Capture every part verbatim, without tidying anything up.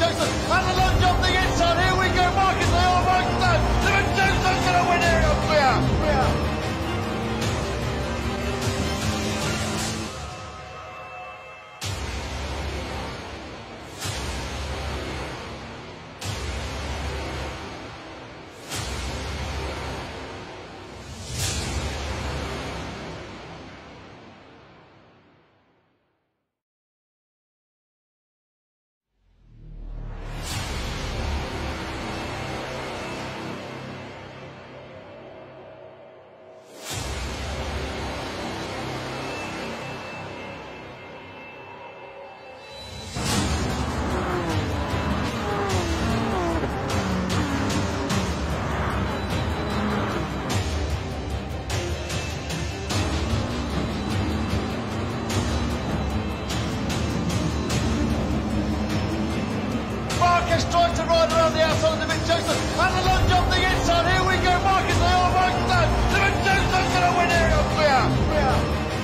Vincenzo, and the long jump the inside. Here we go, Marcus. They are both done. The Vincenzo's going to win here on Clear. Clear. Marcus trying to ride around the outside of the Vincenzo, and the long jump the inside. Here we go, Marcus. They are both done. The Vincenzo's going to win here on Clear. Clear.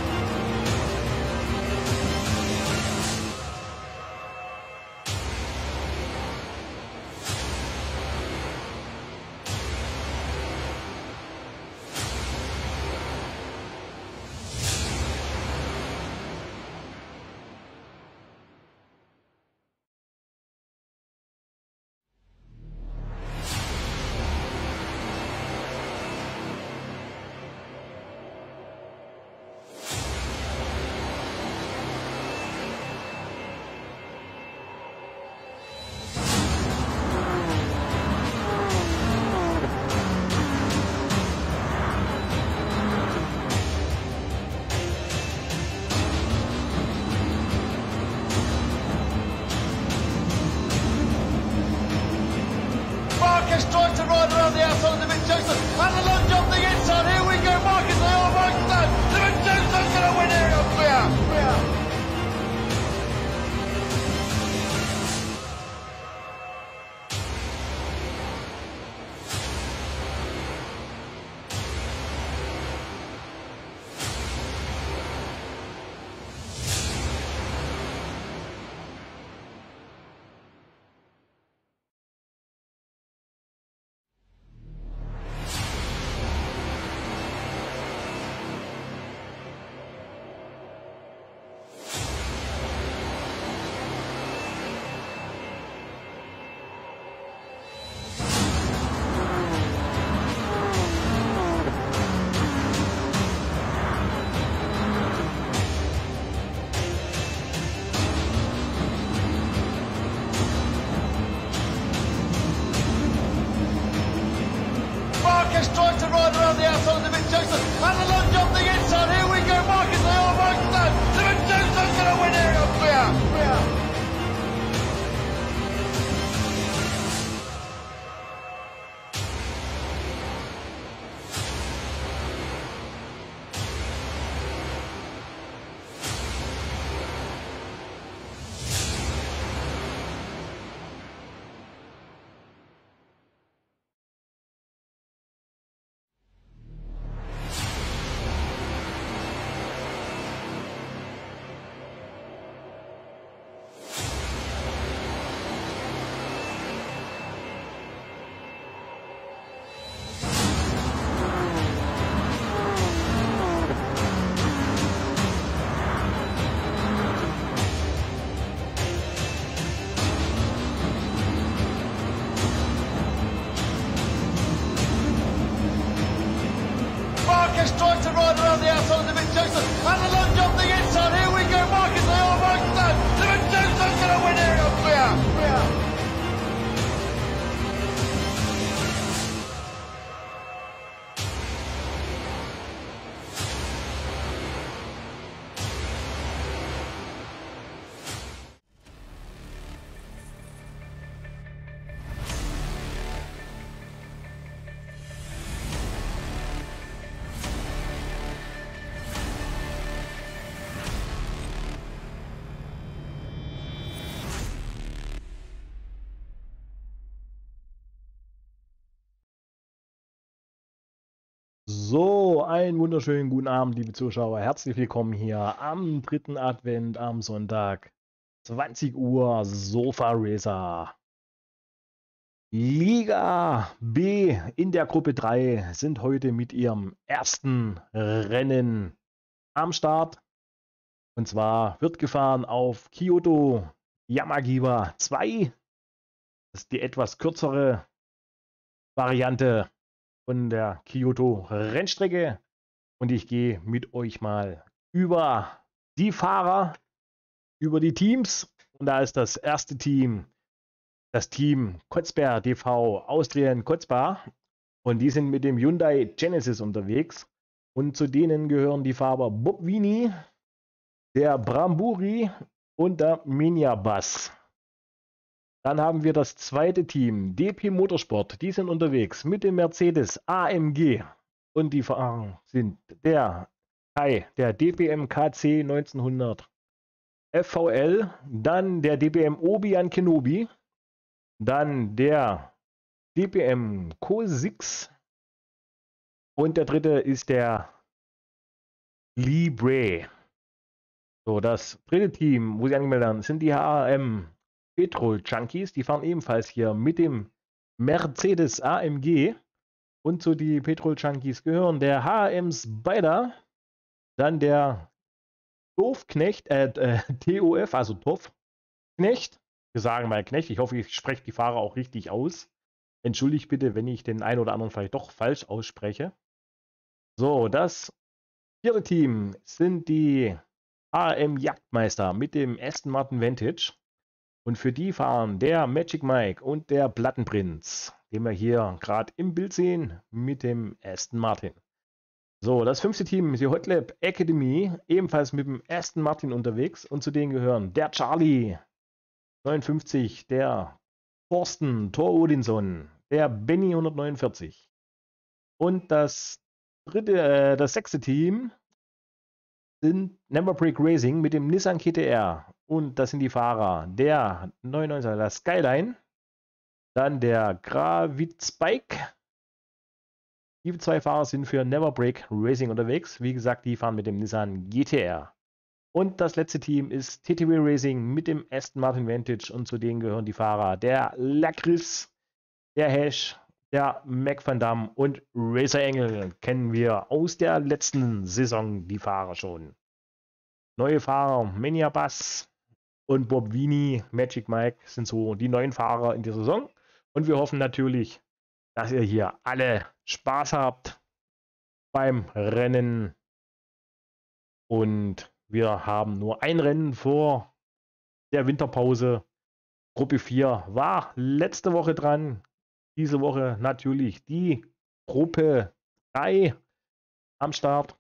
Marcus trying to ride around the outside of the Vincenzo, and the long jump the inside. Here we go, Marcus. They are both done. The Vincenzo's going to win here on Clear. Clear. Marcus trying to ride around the outside of the Vincenzo, and the long jump the inside. Here we go, Marcus. They are both done. The Vincenzo's going to win here on Clear. Clear. Marcus trying to ride around the outside of the Vincenzo, and the long jump the inside. Here we go, Marcus. They are both done. The Vincenzo's going to win here on Clear. Clear. So, einen wunderschönen guten Abend, liebe Zuschauer. Herzlich willkommen hier am dritten Advent am Sonntag, zwanzig Uhr Sofa Racer. Liga B in der Gruppe drei sind heute mit ihrem ersten Rennen am Start. Und zwar wird gefahren auf Kyoto Yamagiwa zwei. Das ist die etwas kürzere Variante von der Kyoto Rennstrecke. Und ich gehe mit euch mal über die Fahrer, über die Teams. Und da ist das erste Team das Team Kotzbär T V Austrian Kotzbär. Und die sind mit dem Hyundai Genesis unterwegs. Und zu denen gehören die Fahrer Bob Vini, der Bramburi und der Minibus. Dann haben wir das zweite Team, D P Motorsport. Die sind unterwegs mit dem Mercedes A M G. Und die Fahrer sind der Kai, der D P M K C neunzehnhundert F V L, dann der D P M Obi-Wan Kenobi, dann der D P M Co sechs und der dritte ist der Libre. So, das dritte Team, wo sie angemeldet haben, sind die H R M Petrol Junkies. Die fahren ebenfalls hier mit dem Mercedes A M G. Und zu die Petrol Junkies gehören der H R M Spider, dann der Dorfknecht, äh, äh, T O F, also Torfknecht. Wir sagen mal Knecht. Ich hoffe, ich spreche die Fahrer auch richtig aus. Entschuldigt bitte, wenn ich den einen oder anderen vielleicht doch falsch ausspreche. So, das vierte Team sind die A R M Jagdmeister mit dem Aston Martin Vantage. Und für die fahren der Magic Mike und der Plattenprinz, den wir hier gerade im Bild sehen, mit dem Aston Martin. So, das fünfte Team ist die Hot Lap Academy, ebenfalls mit dem Aston Martin unterwegs. Und zu denen gehören der Charlie neunundfünfzig, der Thorsten Thor Odinson, der Benny hundertneunundvierzig. Und das dritte, äh, das sechste Team sind Never Break Racing mit dem Nissan G T R. Und das sind die Fahrer der neunundneunziger, der Skyline, dann der Gravit Spike. Die zwei Fahrer sind für Never Break Racing unterwegs. Wie gesagt, die fahren mit dem Nissan G T R. Und das letzte Team ist T T W Racing mit dem Aston Martin Vantage. Und zu denen gehören die Fahrer der Lacris, der Hash, der Mac Van Damme und Racer Engel. Kennen wir aus der letzten Saison die Fahrer schon. Neue Fahrer, Minibus und Bob Vini, Magic Mike sind so die neuen Fahrer in der Saison. Und wir hoffen natürlich, dass ihr hier alle Spaß habt beim Rennen. Und wir haben nur ein Rennen vor der Winterpause. Gruppe vier war letzte Woche dran. Diese Woche natürlich die Gruppe drei am Start.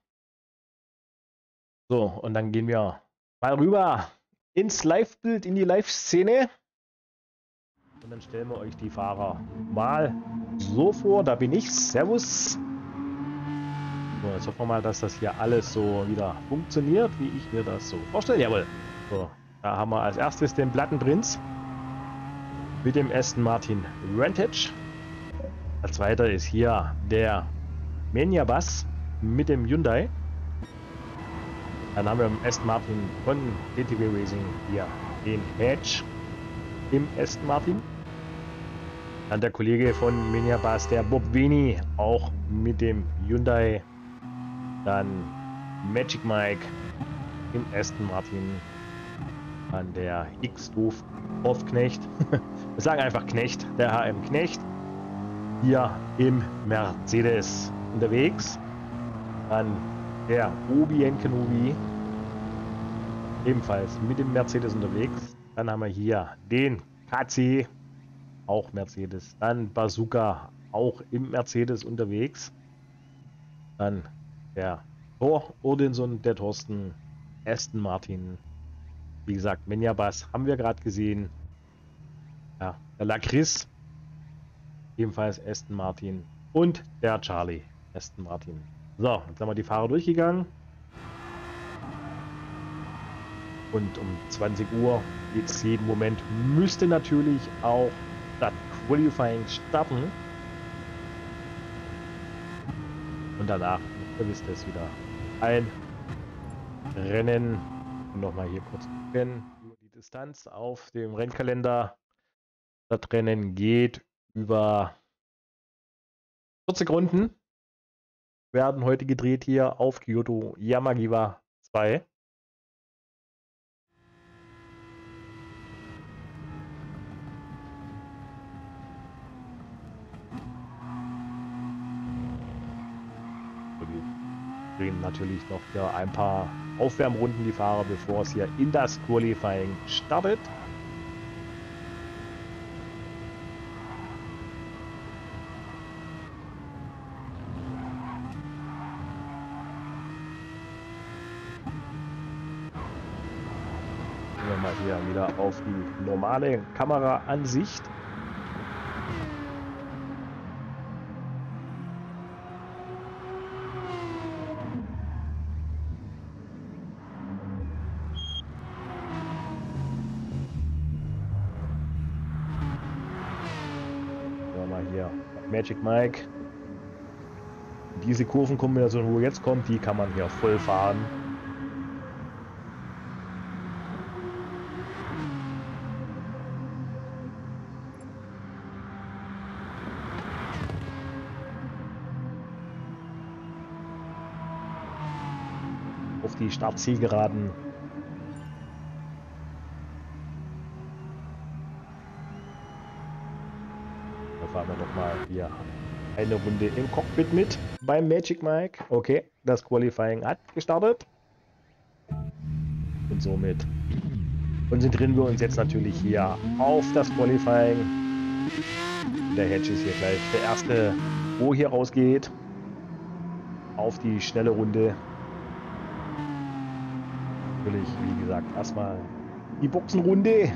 So, und dann gehen wir mal rüber ins Live-Bild, in die Live-Szene. Und dann stellen wir euch die Fahrer mal so vor. Da bin ich. Servus. So, jetzt hoffen wir mal, dass das hier alles so wieder funktioniert, wie ich mir das so vorstelle. Jawohl. So, da haben wir als erstes den Plattenprinz mit dem Aston Martin Vantage. Als zweiter ist hier der Minibus mit dem Hyundai. Dann haben wir im Aston Martin von T T W Racing hier den Hedge im Aston Martin. Dann der Kollege von Minibus, der Bob Vini, auch mit dem Hyundai. Dann Magic Mike im Aston Martin. Dann der X-Doof-Dorfknecht. Wir sagen einfach Knecht, der H M Knecht. Hier im Mercedes unterwegs. Dann der Obi-Wan Kenobi. Ebenfalls mit dem Mercedes unterwegs. Dann haben wir hier den K C. Auch Mercedes. Dann Bazooka. Auch im Mercedes unterwegs. Dann der Thor Odinson, der Thorsten, Aston Martin. Wie gesagt, Minibus haben wir gerade gesehen. Ja, der Lacris. Ebenfalls Aston Martin. Und der Charlie, Aston Martin. So, jetzt haben wir die Fahrer durchgegangen. Und um zwanzig Uhr, jetzt jeden Moment, müsste natürlich auch das Qualifying starten. Und danach, ihr wisst es, wieder ein Rennen. Und nochmal hier kurz gucken über die Distanz auf dem Rennkalender. Das Rennen geht über vierzig Runden. Werden heute gedreht hier auf Kyoto Yamagiwa zwei. Wir drehen natürlich noch hier ein paar Aufwärmrunden die Fahrer, bevor es hier in das Qualifying startet. Gehen wir mal hier wieder auf die normale Kameraansicht. Hier Magic Mike. Diese Kurvenkombination, wo jetzt kommt, die kann man hier voll fahren. Auf die Startzielgeraden. Fahren wir nochmal hier eine Runde im Cockpit mit beim Magic Mike. Okay, das Qualifying hat gestartet. Und somit konzentrieren wir uns jetzt natürlich hier auf das Qualifying. Der Hedge ist hier gleich der erste, wo hier rausgeht. Auf die schnelle Runde. Natürlich, wie gesagt, erstmal die Boxenrunde.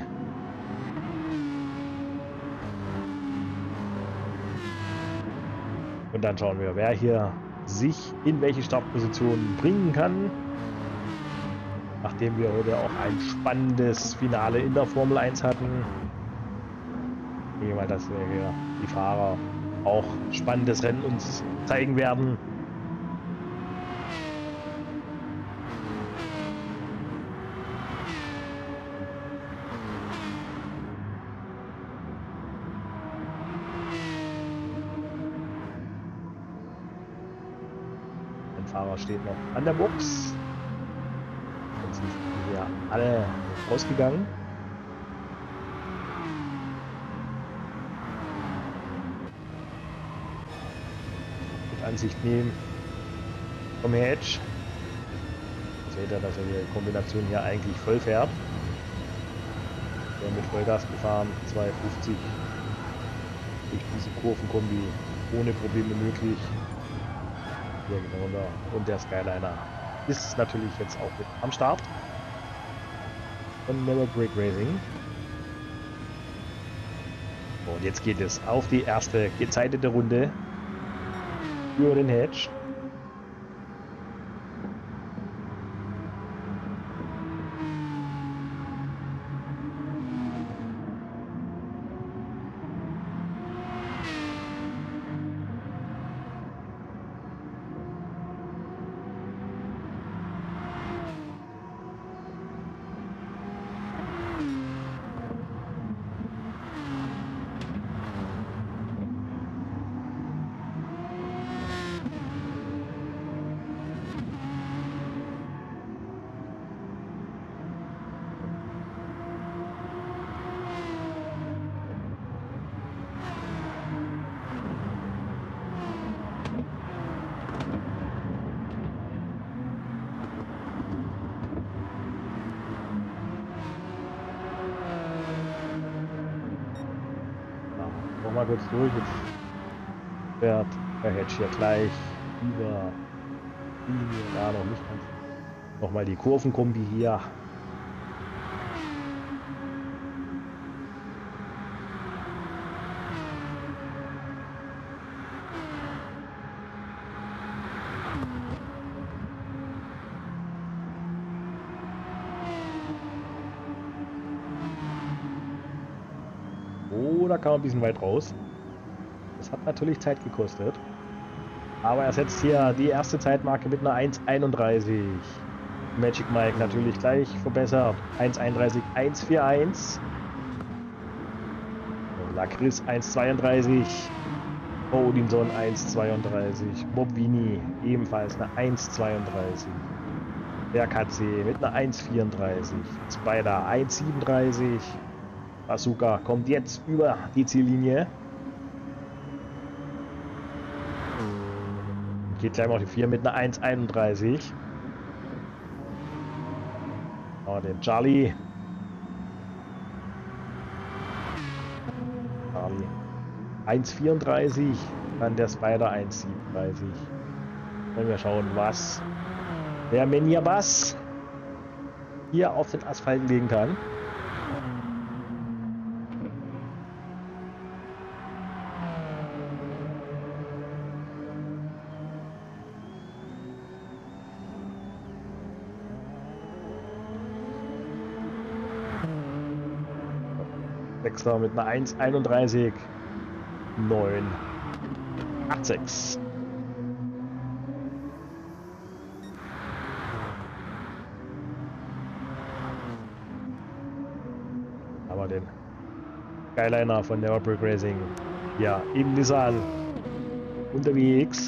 Und dann schauen wir, wer hier sich in welche Startposition bringen kann. Nachdem wir heute auch ein spannendes Finale in der Formel eins hatten. Ich denke mal, dass wir hier die Fahrer auch spannendes Rennen uns zeigen werden. Fahrer steht noch an der Box. Jetzt sind wir alle rausgegangen. Mit Ansicht nehmen vom Hedge. Seht ihr, dass er die Kombination hier eigentlich voll fährt. Wir haben mit Vollgas gefahren, zwei fünfzig durch diese Kurvenkombi ohne Probleme möglich. Hier genau da. Und der Skyliner ist natürlich jetzt auch mit am Start von Never Break Racing. Und jetzt geht es auf die erste gezeitete Runde für den Hedge. Mal kurz durch, jetzt fährt der Hedge hier gleich über die Linie, ja noch nicht ganz, nochmal die Kurvenkombi hier. Oh, da kam ein bisschen weit raus. Das hat natürlich Zeit gekostet. Aber er setzt hier die erste Zeitmarke mit einer eins einunddreißig. Magic Mike natürlich gleich verbessert. eins einunddreißig, eins vierundvierzig. Lakris eins zweiunddreißig. Odinson eins zweiunddreißig. Bob Vini ebenfalls eine eins zweiunddreißig. Der K C mit einer eins vierunddreißig. Spider eins siebenunddreißig. Bazooka kommt jetzt über die Ziellinie. Geht gleich mal die vier mit einer eins einunddreißig. Aber den Charlie. Charlie. eins vierunddreißig. Dann der Spider eins siebenunddreißig. Wollen wir schauen, was der Meniabas hier auf den Asphalt legen kann. Sechser mit einer eins einunddreißig. neun achtundsechzig. Aber den Skyliner von Never Break Racing ja im Nissan unterwegs.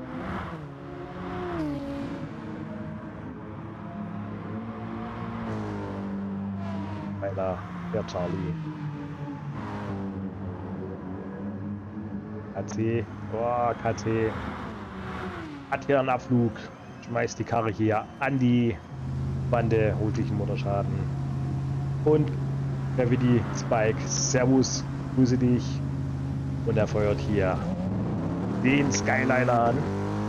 Einer der Charlie. K C, oh, K C hat hier einen Abflug, schmeißt die Karre hier an die Bande, holt sich einen Motorschaden. Und Gravity Spike, Servus, grüße dich. Und er feuert hier den Skyliner an.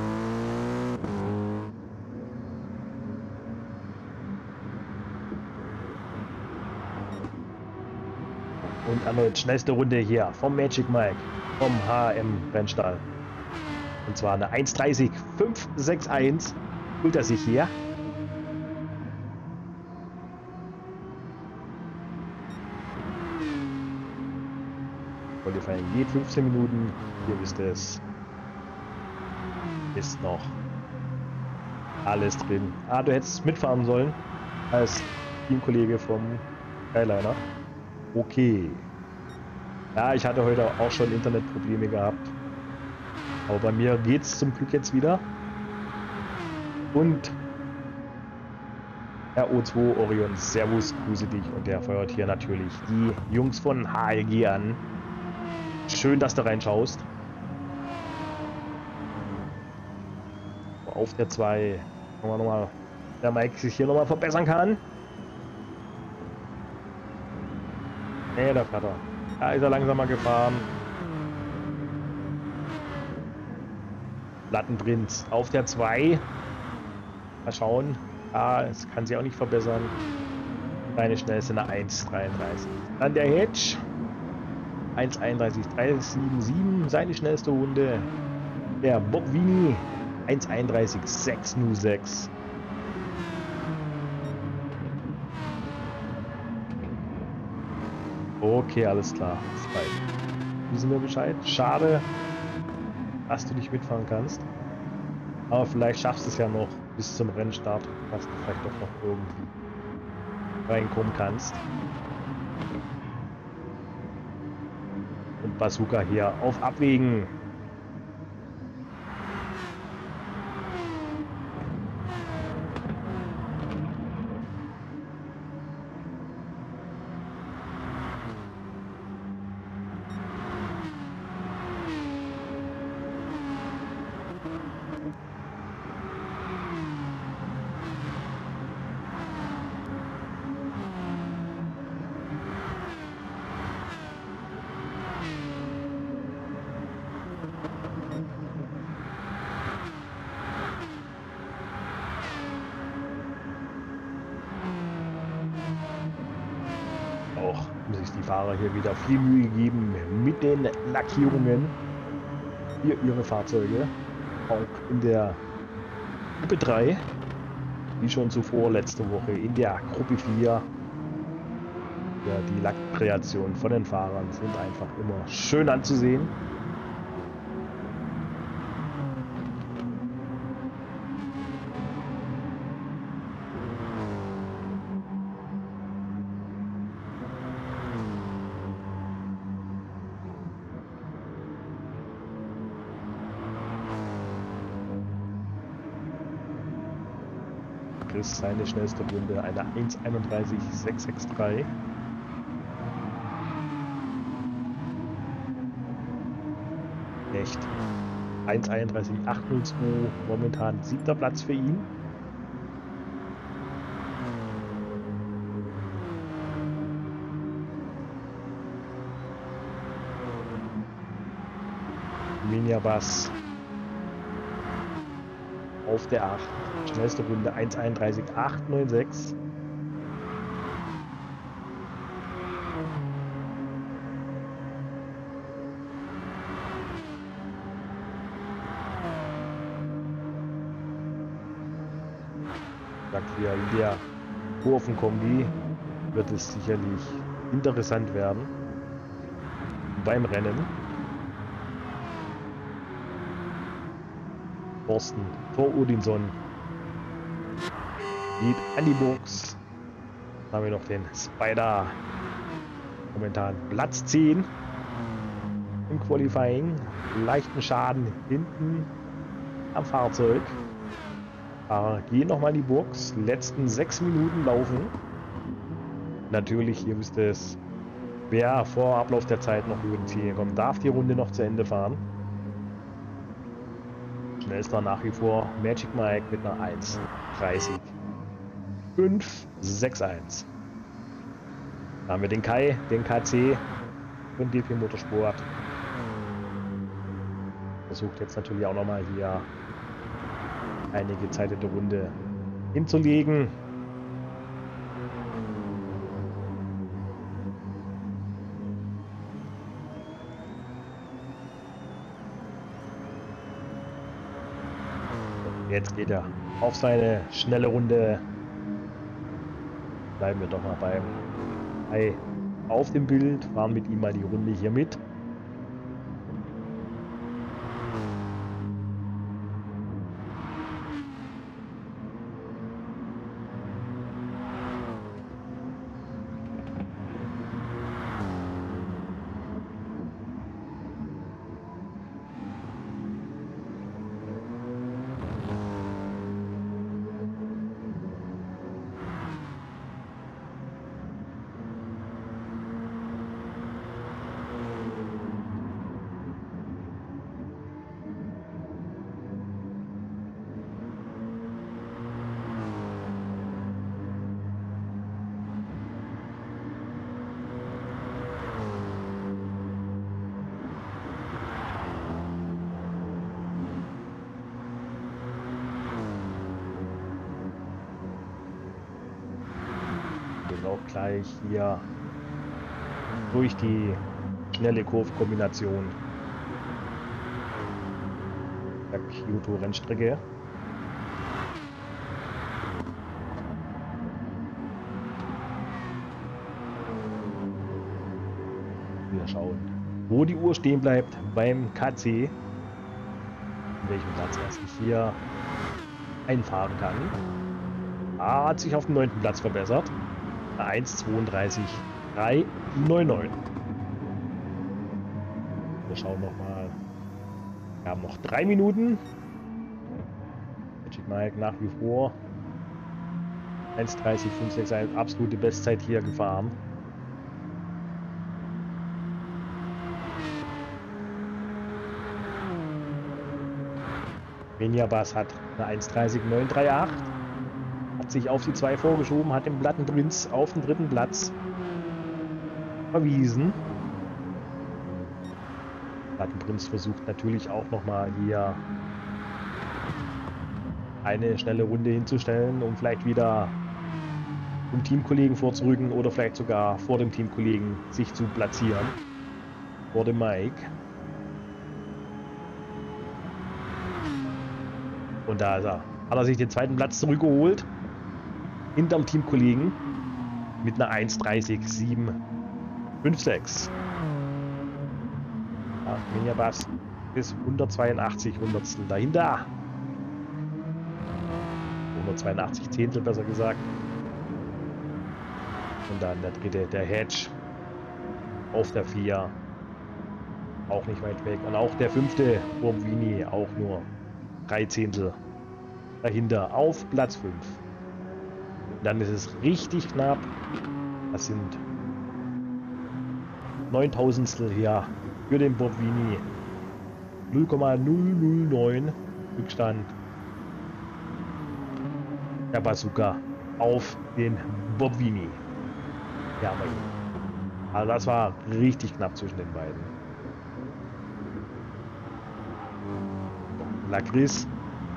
Und erneut schnellste Runde hier vom Magic Mike. Vom H M Rennstall. Und zwar eine eins dreißig fünf sechs eins. Holt er sich hier. Qualifying geht fünfzehn Minuten. Ihr wisst es. Ist noch alles drin. Ah, du hättest mitfahren sollen. Als Teamkollege vom Skyliner. Okay. Ja, ich hatte heute auch schon Internetprobleme gehabt. Aber bei mir geht's zum Glück jetzt wieder. Und R O zwei Orion, Servus, grüße dich. Und der feuert hier natürlich die Jungs von H L G an. Schön, dass du reinschaust. Auf der zwei. Schauen wir nochmal, der Mike sich hier nochmal verbessern kann. Nee, da fährt er. Da ist er langsamer gefahren. Plattenprinz auf der zwei. Mal schauen. Ah, es kann sich auch nicht verbessern. Seine schnellste eine eins dreiunddreißig. Dann der Hedge. eins einunddreißig drei sieben sieben. Seine schnellste Runde. Der Bob Vini. eins einunddreißig sechs null sechs. Okay, alles klar. Wissen wir Bescheid. Schade, dass du nicht mitfahren kannst. Aber vielleicht schaffst du es ja noch bis zum Rennstart, dass du vielleicht doch noch irgendwie reinkommen kannst. Und Bazooka hier auf Abwägen. Muss sich die Fahrer hier wieder viel Mühe geben mit den Lackierungen für ihre Fahrzeuge. Auch in der Gruppe drei, wie schon zuvor letzte Woche in der Gruppe vier. Ja, die Lackkreationen von den Fahrern sind einfach immer schön anzusehen. Chris seine schnellste Runde, eine eins einunddreißig sechs sechs drei. Echt. eins einunddreißig acht null zwei, momentan siebter Platz für ihn. Minjabas auf der acht. Schnellste Runde eins einunddreißig acht neun sechs. Sagt hier in der Kurvenkombi wird es sicherlich interessant werden beim Rennen. Thorsten vor Odinson geht an die Box. Dann haben wir noch den Spider. Momentan Platz zehn im Qualifying. Leichten Schaden hinten am Fahrzeug. Fahrer gehen nochmal in die Box. Letzten sechs Minuten laufen. Natürlich, ihr wisst es, wer vor Ablauf der Zeit noch über die Ziele kommt, darf die Runde noch zu Ende fahren. Schnellster nach wie vor Magic Mike mit einer eins dreißig fünf sechs eins. Da haben wir den Kai, den K C und D P Motorsport. Versucht jetzt natürlich auch nochmal hier eine gezeitete Runde hinzulegen. Jetzt geht er auf seine schnelle Runde. Bleiben wir doch mal beim Ei auf dem Bild. Fahren mit ihm mal die Runde hier mit. Auch gleich hier durch die schnelle Kurvenkombination der Kyoto-Rennstrecke. Wir schauen, wo die Uhr stehen bleibt beim K C, in welchem Platz er sich hier einfahren kann. Er hat sich auf den neunten Platz verbessert. eins zweiunddreißig drei neunundneunzig. Wir schauen nochmal. Wir haben noch drei Minuten. Magic Mike nach wie vor eins dreißig fünf sechs eins, absolute Bestzeit hier gefahren. Minjabas hat eine eins dreißig neun achtunddreißig. Hat sich auf die zwei vorgeschoben, hat den Plattenprinz auf den dritten Platz verwiesen. Plattenprinz versucht natürlich auch nochmal hier eine schnelle Runde hinzustellen, um vielleicht wieder dem Teamkollegen vorzurücken oder vielleicht sogar vor dem Teamkollegen sich zu platzieren. Vor dem Mike. Und da ist er. Hat er sich den zweiten Platz zurückgeholt. Hinterm Teamkollegen mit einer eins dreißig sieben fünf sechs. Ja, Minjabas bis hundertzweiundachtzig Hundertstel dahinter. hundertzweiundachtzig Zehntel besser gesagt. Und dann der dritte, der Hedge auf der vier. Auch nicht weit weg. Und auch der fünfte, Bombini, auch nur drei Zehntel dahinter auf Platz fünf. Dann ist es richtig knapp. Das sind Neuntausendstel hier für den Bobvini. null Komma null null neun Rückstand. Der Bazooka auf den Bobvini. Ja, aber also das war richtig knapp zwischen den beiden. Lacris.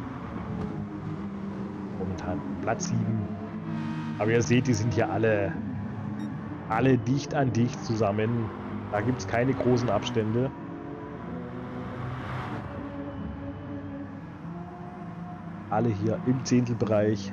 Momentan Platz sieben. Aber ihr seht, die sind hier alle, alle dicht an dicht zusammen. Da gibt es keine großen Abstände. Alle hier im Zehntelbereich.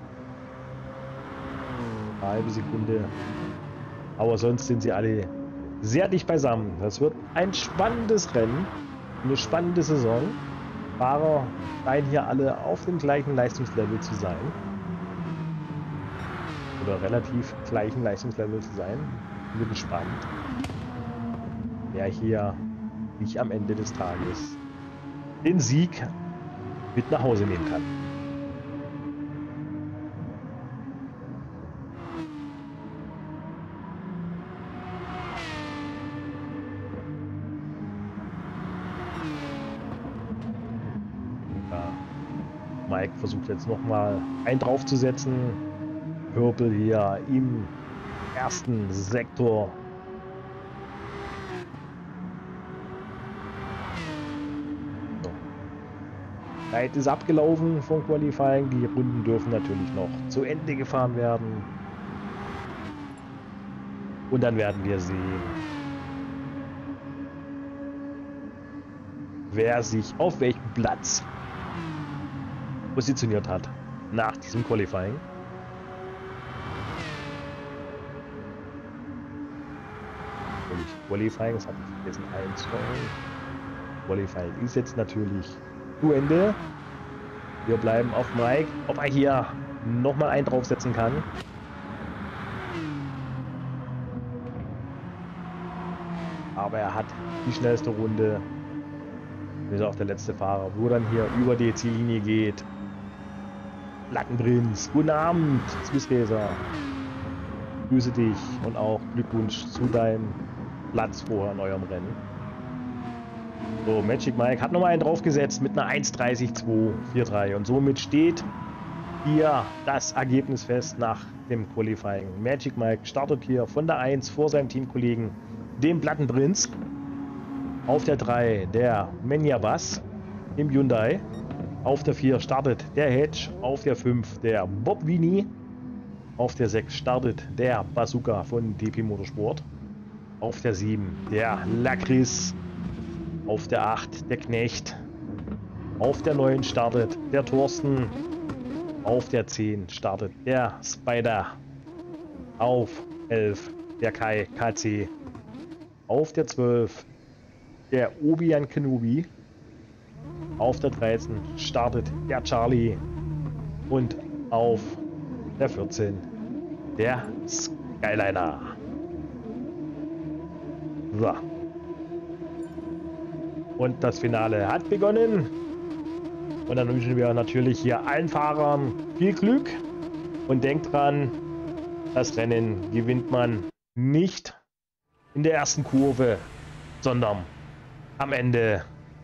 Eine halbe Sekunde. Aber sonst sind sie alle sehr dicht beisammen. Das wird ein spannendes Rennen. Eine spannende Saison. Fahrer scheinen hier alle auf dem gleichen Leistungslevel zu sein. Oder relativ gleichen Leistungslevel zu sein. Wird spannend. Wer hier nicht am Ende des Tages den Sieg mit nach Hause nehmen kann. Mike versucht jetzt nochmal einen draufzusetzen. Purple hier im ersten Sektor. So. Zeit ist abgelaufen vom Qualifying. Die Runden dürfen natürlich noch zu Ende gefahren werden. Und dann werden wir sehen, wer sich auf welchem Platz positioniert hat nach diesem Qualifying. Und Qualifying, das habe ich vergessen einzustellen. Qualifying ist jetzt natürlich zu Ende. Wir bleiben auf Mike, ob er hier nochmal einen draufsetzen kann. Aber er hat die schnellste Runde. Ist auch der letzte Fahrer, wo dann hier über die Ziellinie geht. Lattenprinz, guten Abend, Swiss Racer. Grüße dich und auch Glückwunsch zu deinem Platz vorher in eurem Rennen. So, Magic Mike hat nochmal einen draufgesetzt mit einer eins dreißig zwei vierunddreißig und somit steht hier das Ergebnis fest nach dem Qualifying. Magic Mike startet hier von der eins vor seinem Teamkollegen, dem Plattenprinz. Auf der drei der Menjabas im Hyundai. Auf der vier startet der Hedge. Auf der fünf der Bobvini. Auf der sechs startet der Bazooka von D P Motorsport. Auf der sieben der Lacris. Auf der acht der Knecht. Auf der neun startet der Thorsten. Auf der zehn startet der Spider. Auf elf der Kai K C. Auf der zwölf der Obi-Wan Kenobi. Auf der dreizehn startet der Charlie. Und auf der vierzehn der Skyliner. So. Und das Finale hat begonnen. Und dann wünschen wir natürlich hier allen Fahrern viel Glück. Und denkt dran, das Rennen gewinnt man nicht in der ersten Kurve, sondern am Ende.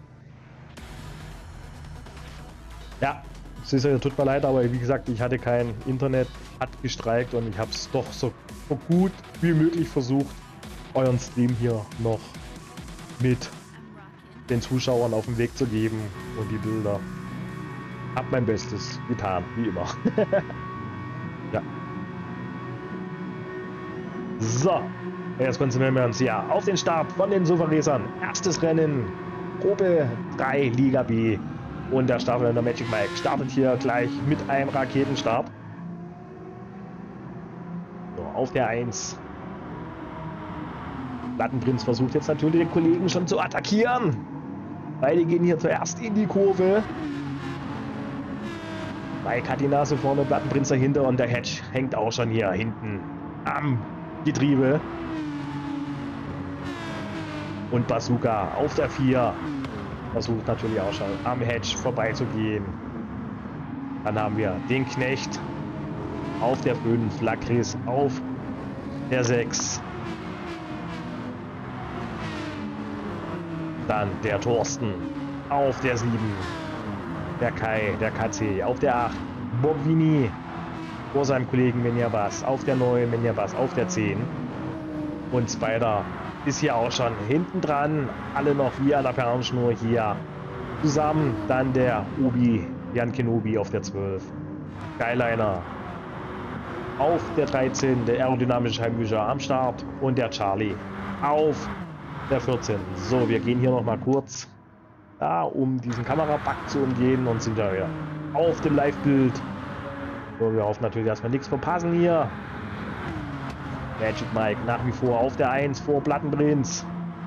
Ja, es tut mir leid, aber wie gesagt, ich hatte kein Internet, hat gestreikt und ich habe es doch so, so gut wie möglich versucht, euren Stream hier noch mit den Zuschauern auf den Weg zu geben und die Bilder. Hab mein Bestes getan, wie immer. Ja. So, jetzt konzentrieren wir uns hier auf den Start von den Sofa-Racern. Erstes Rennen, Gruppe drei, Liga B. Und der Start der Magic Mike startet hier gleich mit einem Raketenstart. So, auf der eins. Lattenprinz versucht jetzt natürlich den Kollegen schon zu attackieren. Beide gehen hier zuerst in die Kurve. Mike hat die Nase vorne, Plattenprinz dahinter und der Hedge hängt auch schon hier hinten am Getriebe. Und Bazooka auf der vier versucht natürlich auch schon am Hedge vorbeizugehen. Dann haben wir den Knecht auf der fünf. Lakris auf der sechs. Dann der Thorsten auf der sieben. Der Kai, der K C auf der acht. Bobvini vor seinem Kollegen Menjabas auf der neun. Menjabas auf der zehn. Und Spider ist hier auch schon hinten dran. Alle noch wie an der Perlenschnur hier zusammen. Dann der Ubi, Jan Kenobi auf der zwölf. Skyliner auf der dreizehn. Der aerodynamische Heimwischer am Start. Und der Charlie auf der vierzehn. So, wir gehen hier noch mal kurz da, um diesen Kamerabug zu umgehen und sind da wieder auf dem Live-Bild. So, wir hoffen natürlich, dass wir nichts verpassen hier. Magic Mike nach wie vor auf der eins vor Plattenprinz.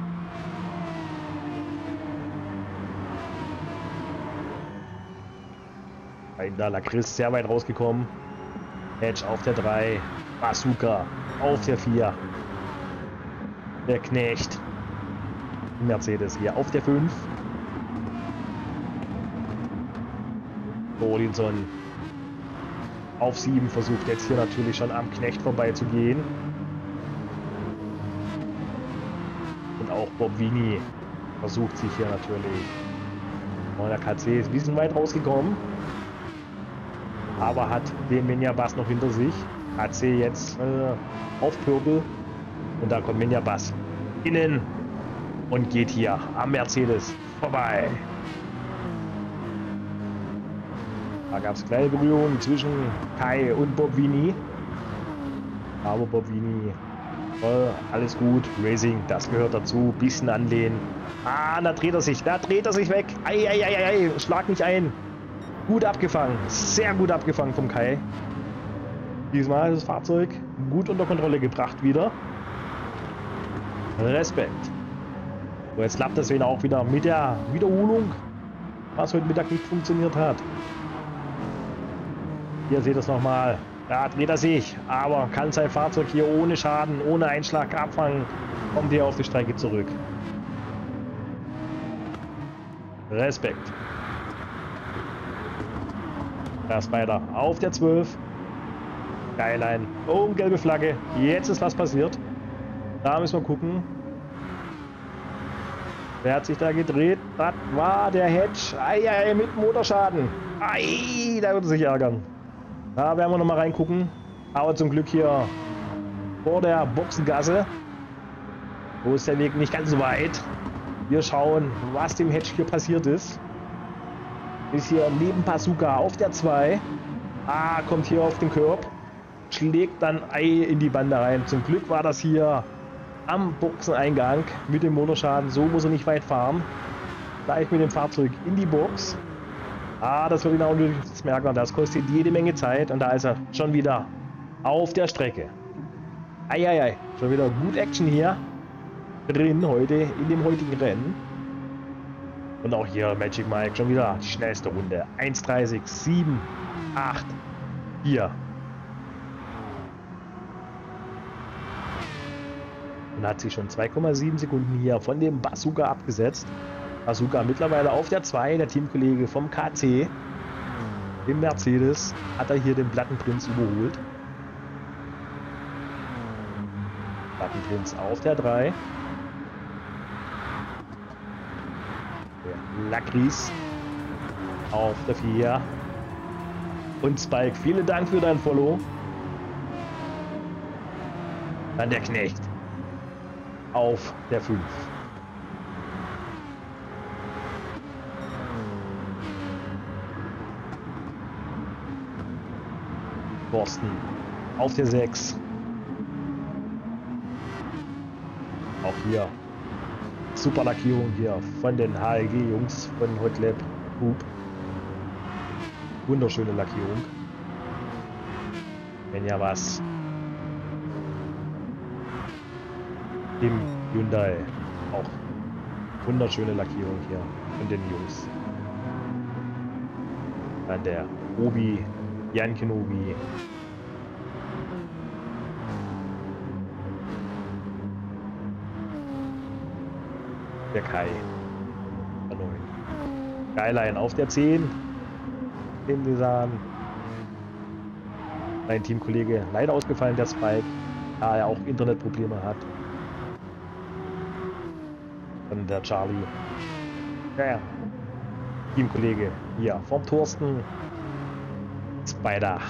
Da Lakris sehr weit rausgekommen. Edge auf der drei. Bazooka auf der vier. Der Knecht. Mercedes hier auf der fünf. Rolinson auf sieben versucht jetzt hier natürlich schon am Knecht vorbeizugehen. Und auch Bobvini versucht sich hier natürlich. Und der K C ist ein bisschen weit rausgekommen. Aber hat den Menjabas noch hinter sich. K C jetzt äh, auf Purple. Und da kommt Menjabas innen und geht hier am Mercedes vorbei. Da gab es kleine Berührungen zwischen Kai und Bobvini. Aber Bobvini, oh, alles gut. Racing, das gehört dazu. Bisschen anlehnen. Ah, da dreht er sich. Da dreht er sich weg. Ei, ei, ei, ei, schlag nicht ein. Gut abgefangen. Sehr gut abgefangen vom Kai. Diesmal ist das Fahrzeug gut unter Kontrolle gebracht wieder. Respekt. So, jetzt klappt das auch wieder mit der Wiederholung, was heute Mittag nicht funktioniert hat. Hier seht ihr es nochmal. Da dreht er sich, aber kann sein Fahrzeug hier ohne Schaden, ohne Einschlag abfangen, kommt hier auf die Strecke zurück. Respekt. Der Spider auf der zwölf. Skyline. Oh, gelbe Flagge. Jetzt ist was passiert. Da müssen wir gucken. Wer hat sich da gedreht? Das war der Hedge. Eieiei, mit Motorschaden. Ei, da wird er sich ärgern. Da werden wir noch mal reingucken. Aber zum Glück hier vor der Boxengasse. Wo ist der Weg nicht ganz so weit. Wir schauen, was dem Hedge hier passiert ist. Ist hier neben Bazooka auf der zwei. Ah, kommt hier auf den Curb. Schlägt dann Ei in die Bande rein. Zum Glück war das hier am Boxeneingang mit dem Motorschaden. So muss er nicht weit fahren. Gleich mit dem Fahrzeug in die Box. Ah, das wird ihn auch nötig merken. Das kostet jede Menge Zeit. Und da ist er schon wieder auf der Strecke. Eieiei, schon wieder gut Action hier drin heute in dem heutigen Rennen. Und auch hier Magic Mike schon wieder die schnellste Runde. eins dreißig, sieben, acht, vier. Und hat sich schon zwei Komma sieben Sekunden hier von dem Bazooka abgesetzt. Bazooka mittlerweile auf der zwei, der Teamkollege vom K C. Im Mercedes hat er hier den Plattenprinz überholt. Plattenprinz auf der drei. Der Lakris auf der vier. Und Spike, vielen Dank für dein Follow. Dann der Knecht auf der fünf. Thorsten auf der sechs. Auch hier super Lackierung hier von den H L G-Jungs von Hot Lap Group. Wunderschöne Lackierung. Wenn ja was. Im Hyundai auch wunderschöne Lackierung hier von den Jungs. Dann der Obi, Jan Kenobi. Der Kai. Der neun. Skyline auf der zehn. Den Desan. Mein Teamkollege leider ausgefallen, der Spike, da er auch Internetprobleme hat. Dann der Charlie. Ja, Teamkollege hier vom Thorsten. Spider.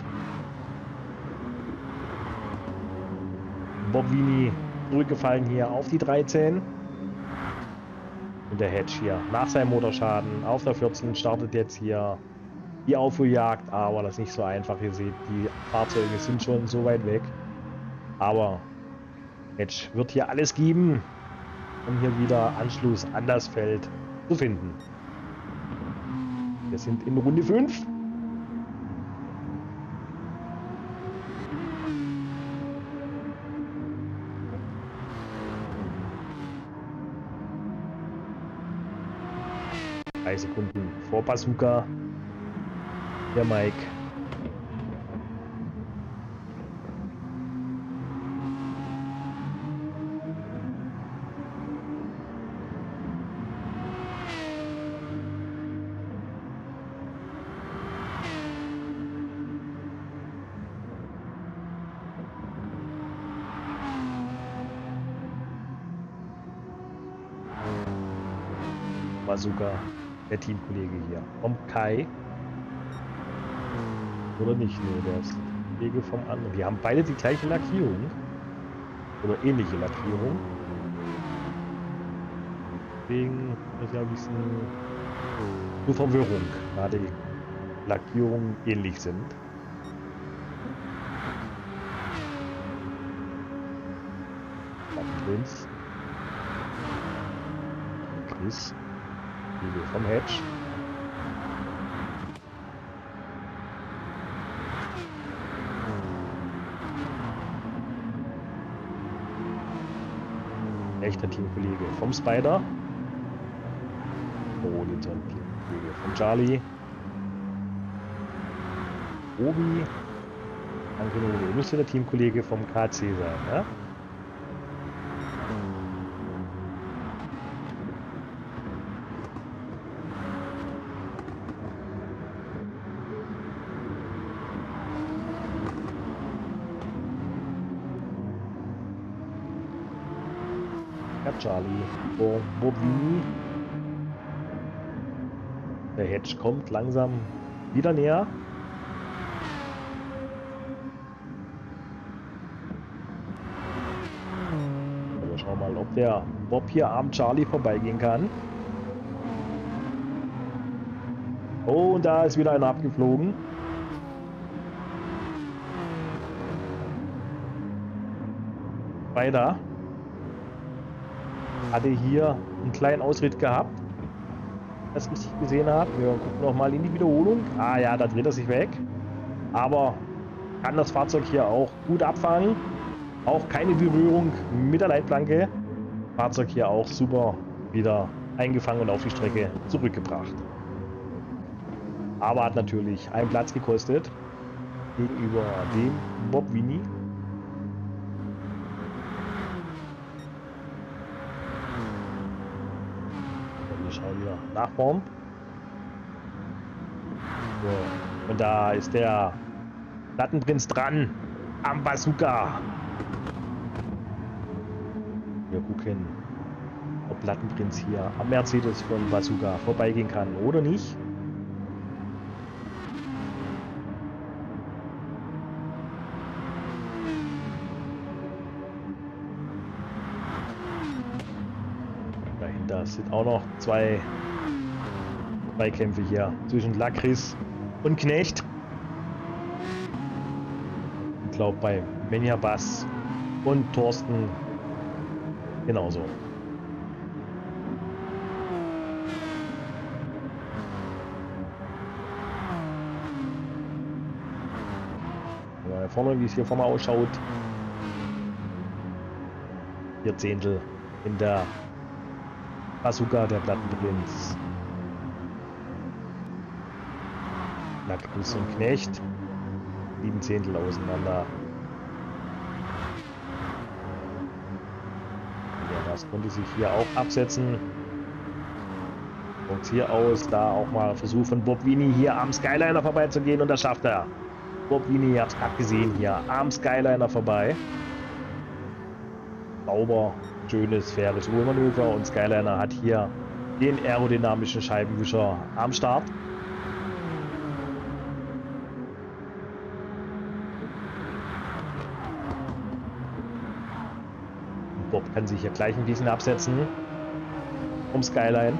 Bobvini zurückgefallen hier auf die dreizehn. Und der Hedge hier nach seinem Motorschaden auf der vierzehn startet jetzt hier die Aufholjagd, aber das ist nicht so einfach. Ihr seht, die Fahrzeuge sind schon so weit weg. Aber Hedge wird hier alles geben, um hier wieder Anschluss an das Feld zu finden. Wir sind in Runde fünf. Drei Sekunden vor Bazooka. Der Mike. Bazooka, der Teamkollege hier. Vom Kai. Oder nicht? Nee, der ist Kollege vom anderen. Die haben beide die gleiche Lackierung. Oder ähnliche Lackierung. Deswegen ist ja ein bisschen nur Verwirrung, da die Lackierungen ähnlich sind. Prinz. Chris. Liebe vom Hedge. Echter Teamkollege vom Spider. Oh, den Teamkollege vom Charlie. Obi. Antonio, müsste der Teamkollege vom K C sein, ne? Charlie vor Bobvini. Der Hedge kommt langsam wieder näher. Also schauen wir mal, ob der Bob hier am Charlie vorbeigehen kann. Oh, und da ist wieder einer abgeflogen. Weiter. Hatte hier einen kleinen Ausritt gehabt, das ich richtig gesehen habe. Wir gucken noch mal in die Wiederholung. Ah ja, da dreht er sich weg. Aber kann das Fahrzeug hier auch gut abfangen. Auch keine Berührung mit der Leitplanke. Fahrzeug hier auch super wieder eingefangen und auf die Strecke zurückgebracht. Aber hat natürlich einen Platz gekostet gegenüber dem Bobvini. Schauen wir nach vorn. So. Und da ist der Plattenprinz dran am Bazooka. Wir gucken, ob Plattenprinz hier am Mercedes von Bazooka vorbeigehen kann oder nicht. Dahinter sind auch noch zwei Zweikämpfe hier zwischen Lakris und Knecht. Ich glaube bei Menja Bass und Thorsten genauso. Ja, vorne, wie es hier vorne ausschaut. Vier Zehntel in der Bazooka, der Plattenprinz. Lakris und Knecht. Sieben Zehntel auseinander. Ja, das konnte sich hier auch absetzen. Und hier aus, da auch mal versuchen, Bobvini hier am Skyliner vorbeizugehen, und das schafft er. Bob-Linie, ihr habt es gerade gesehen hier, am Skyliner vorbei. Sauber, schönes, faires Übermanöver und Skyliner hat hier den aerodynamischen Scheibenwischer am Start. Bob kann sich hier gleich ein bisschen absetzen vom Skyline.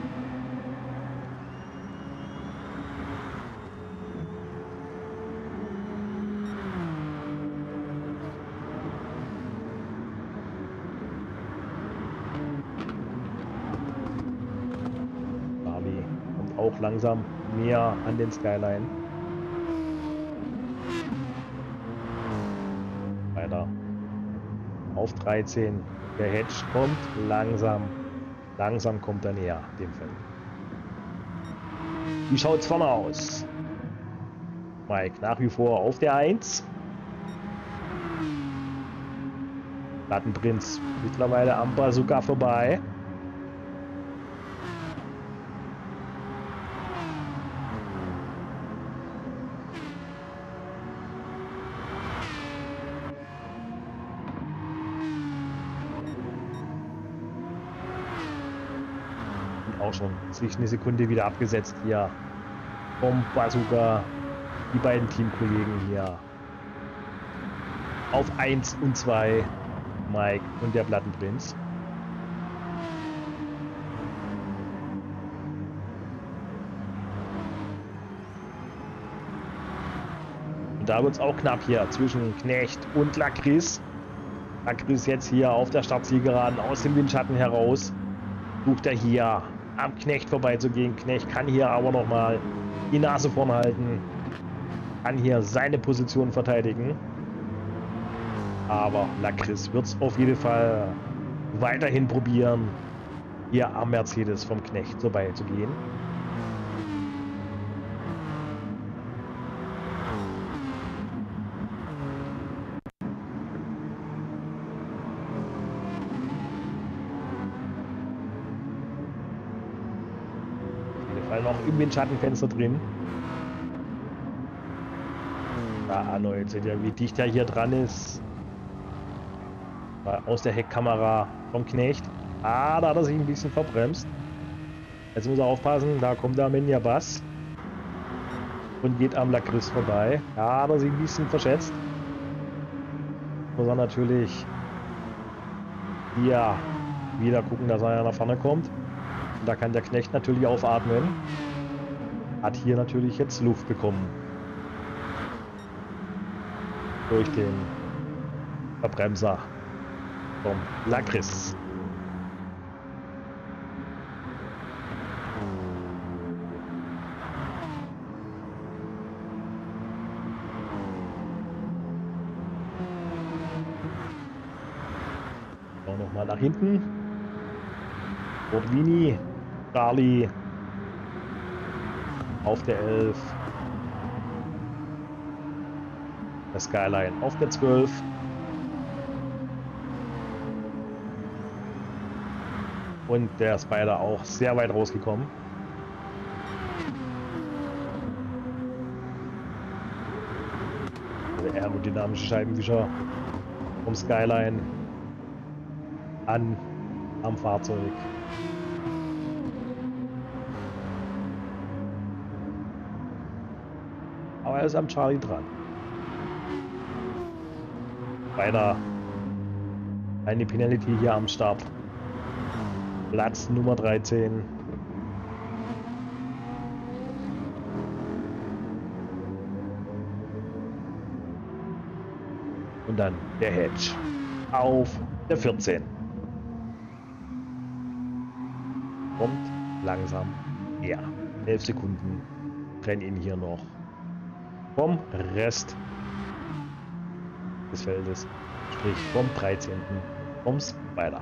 Charlie kommt auch langsam näher an den Skyline. Weiter. Auf dreizehn. Der Hedge kommt langsam. Langsam kommt er näher dem Feld. Wie schaut es vorne aus? Mike nach wie vor auf der eins. Plattenprinz mittlerweile am Bazooka vorbei. Auch schon sich eine Sekunde wieder abgesetzt hier vom Bazooka. Die beiden Teamkollegen hier auf eins und zwei, Mike und der Plattenprinz. Und da wird es auch knapp hier zwischen Knecht und Lakris. Lakris jetzt hier auf der Startzielgeraden aus dem Windschatten heraus. Sucht er hier am Knecht vorbeizugehen. Knecht kann hier aber nochmal die Nase vorn halten. Kann hier seine Position verteidigen. Aber Lakris wird es auf jeden Fall weiterhin probieren, hier am Mercedes vom Knecht vorbeizugehen. Noch im Windschattenfenster drin. Da erneut seht ihr, wie dicht er hier dran ist. Aus der Heckkamera vom Knecht. Ah, da hat er sich ein bisschen verbremst. Jetzt muss er aufpassen, da kommt der Arminia Bass und geht am Lakris vorbei. Da hat er sich ein bisschen verschätzt. Muss er natürlich hier wieder gucken, dass er nach vorne kommt. Da kann der Knecht natürlich aufatmen. Hat hier natürlich jetzt Luft bekommen. Durch den Verbremser vom Lakris. Auch nochmal nach hinten. Bob-Linie. Charlie auf der elf. Der Skyline auf der zwölf. Und der Spider auch sehr weit rausgekommen. Der aerodynamische Scheibenwischer vom Skyline an am Fahrzeug. Aber er ist am Charlie dran. Weiter eine Penalty hier am Start. Platz Nummer dreizehn. Und dann der Hedge auf der vierzehn. Kommt langsam. Ja, elf Sekunden trennen ihn hier noch vom Rest des Feldes, sprich vom dreizehnten vom Spider.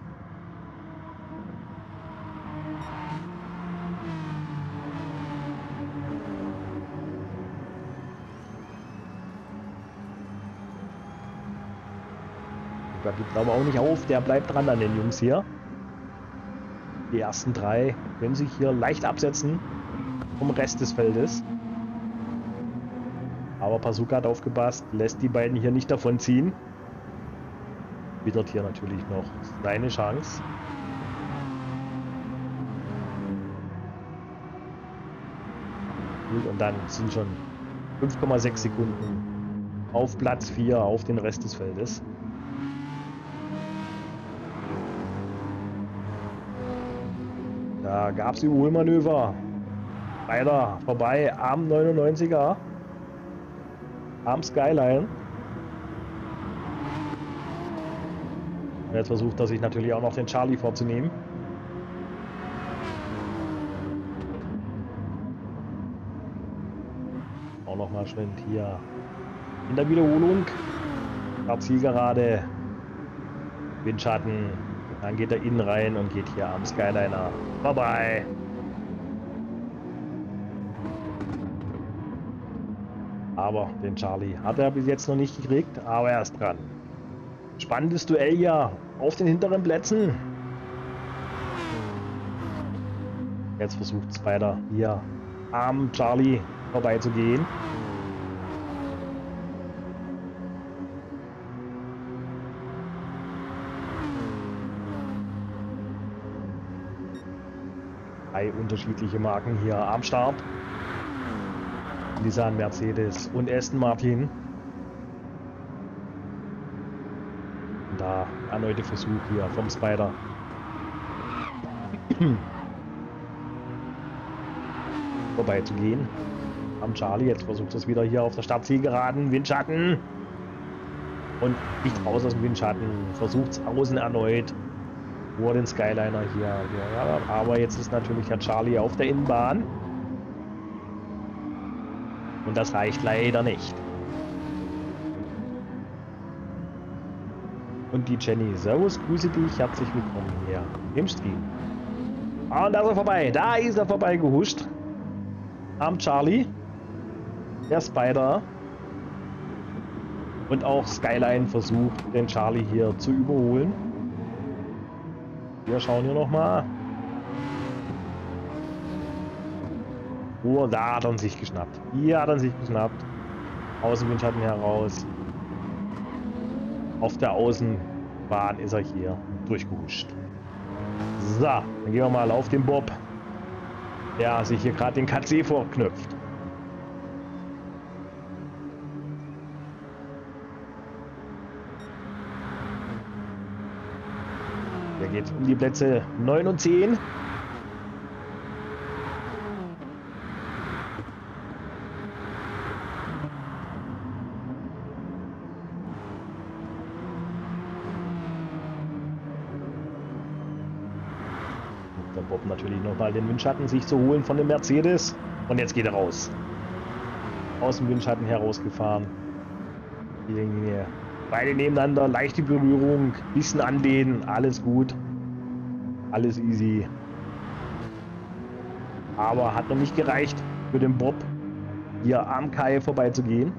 Der gibt aber auch nicht auf, der bleibt dran an den Jungs hier. Die ersten drei können sich hier leicht absetzen vom Rest des Feldes. Aber Pasuka hat aufgepasst, lässt die beiden hier nicht davonziehen. Wittert hier natürlich noch seine Chance. Und dann sind schon fünf Komma sechs Sekunden auf Platz vier auf den Rest des Feldes. Da gab es Überholmanöver. Weiter vorbei am neunundneunziger. Am Skyline. Und jetzt versucht er sich natürlich auch noch den Charlie vorzunehmen. Auch noch mal schnell hier in der Wiederholung. Zielgerade. Windschatten. Dann geht er innen rein und geht hier am Skyliner vorbei. Aber den Charlie hat er bis jetzt noch nicht gekriegt, aber er ist dran. Spannendes Duell hier auf den hinteren Plätzen. Jetzt versucht Spider hier am Charlie vorbeizugehen. Drei unterschiedliche Marken hier am Start. Nissan, Mercedes und Aston Martin. Und da erneute Versuch hier vom Spider. vorbeizugehen. Am Charlie, jetzt versucht es wieder hier auf der Startzielgeraden. Windschatten. Und nicht raus aus dem Windschatten. Versucht es außen erneut. Vor den Skyliner hier. Ja, aber jetzt ist natürlich der Charlie auf der Innenbahn. Und das reicht leider nicht. Und die Jenny. Servus, grüße dich. Herzlich willkommen hier im Stream. Ah, und da ist er vorbei. Da ist er vorbei gehuscht. Am Charlie. Der Spider. Und auch Skyline versucht, den Charlie hier zu überholen. Wir schauen hier nochmal. Oh, da hat er sich geschnappt. Hier hat er sich geschnappt. Aus dem Windschatten heraus. Auf der Außenbahn ist er hier durchgehuscht. So, dann gehen wir mal auf den Bob. Der sich hier gerade den K C vorknüpft. Der geht um die Plätze neun und zehn. Der Bob natürlich nochmal den Windschatten sich zu holen von dem Mercedes. Und jetzt geht er raus. Aus dem Windschatten herausgefahren. Die Linie. Beide nebeneinander, leichte Berührung, bisschen anlehnen, alles gut. Alles easy. Aber hat noch nicht gereicht für den Bob, hier am Kai vorbeizugehen.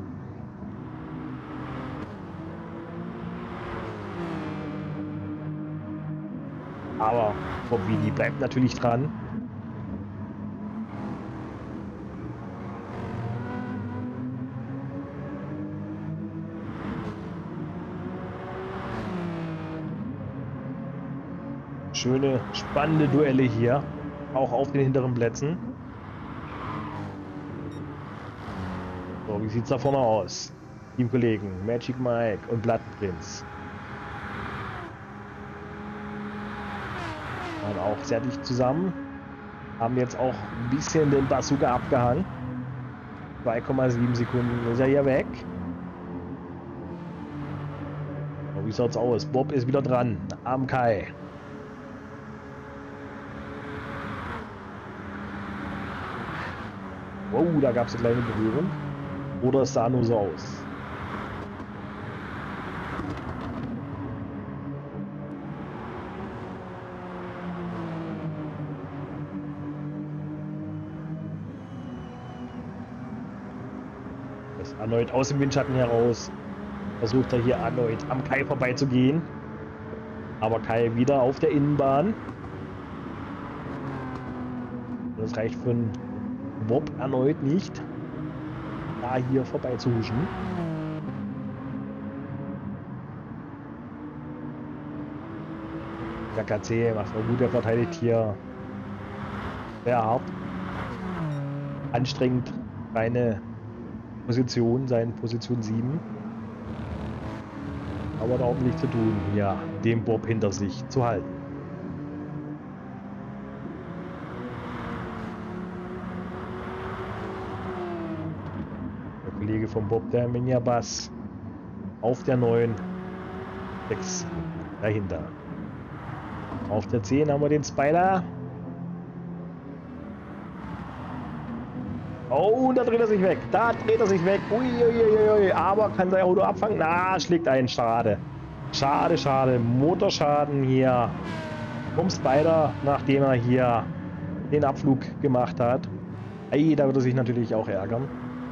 Aber Bob Vidi bleibt natürlich dran. Schöne, spannende Duelle hier, auch auf den hinteren Plätzen. So, wie sieht es da vorne aus? Teamkollegen Magic Mike und Plattenprinz. Waren auch sehr dicht zusammen. Haben jetzt auch ein bisschen den Bazooka abgehangen. zwei Komma sieben Sekunden ist er hier weg. So, wie schaut's aus? Bob ist wieder dran am Kai. Wow, da gab es eine kleine Berührung. Oder es sah nur so aus. Das erneut aus dem Windschatten heraus. Versucht er hier erneut am Kai vorbeizugehen. Aber Kai wieder auf der Innenbahn. Das reicht für einen Bob erneut nicht. da hier vorbei zu huschen. Der K C macht mal gut, er verteidigt hier sehr hart. Anstrengend seine Position, seine Position sieben. Aber da ordentlich zu tun, ja, den Bob hinter sich zu halten. Der Kollege von Bob, der Minjabas, auf der neun, sechs dahinter. Auf der zehn haben wir den Spider. Oh, da dreht er sich weg. Da dreht er sich weg. Uiuiuiui. Aber kann sein Auto abfangen? Na, schlägt ein. Schade. Schade, schade. Motorschaden hier vom Spider, nachdem er hier den Abflug gemacht hat. Ei, da wird er sich natürlich auch ärgern.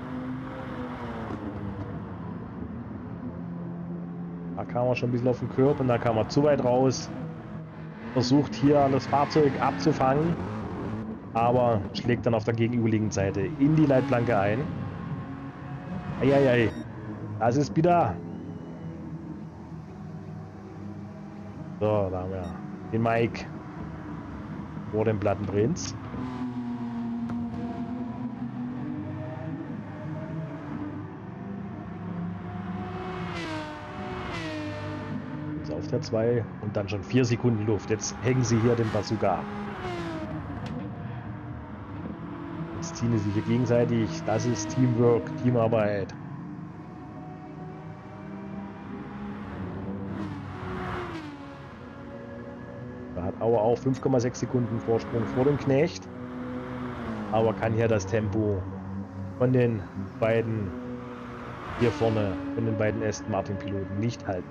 Da kam er schon ein bisschen auf den Körper und da kam er zu weit raus. Versucht hier das Fahrzeug abzufangen, aber schlägt dann auf der gegenüberliegenden Seite in die Leitplanke ein. Eieiei, das ist bitter. So, da haben wir den Mike vor dem Plattenprinz. Auf der zwei und dann schon vier Sekunden Luft. Jetzt hängen sie hier den Bazooka ab. Jetzt ziehen sie sich hier gegenseitig. Das ist Teamwork, Teamarbeit. Da hat Auer auch fünf Komma sechs Sekunden Vorsprung vor dem Knecht. Aber kann hier das Tempo von den beiden hier vorne, von den beiden Aston Martin Piloten nicht halten.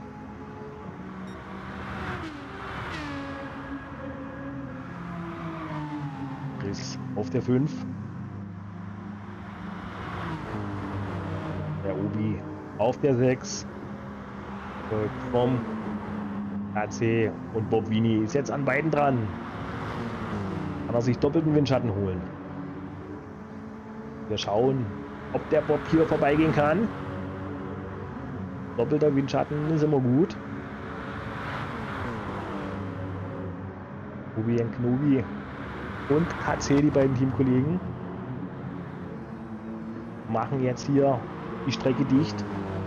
Auf der fünf. Der Obi auf der sechs. Vom A C und Bob Vini ist jetzt an beiden dran. Kann er sich doppelten Windschatten holen. Wir schauen, ob der Bob hier vorbeigehen kann. Doppelter Windschatten ist immer gut. Obi und Knobi und K C, die beiden Teamkollegen, machen jetzt hier die Strecke dicht.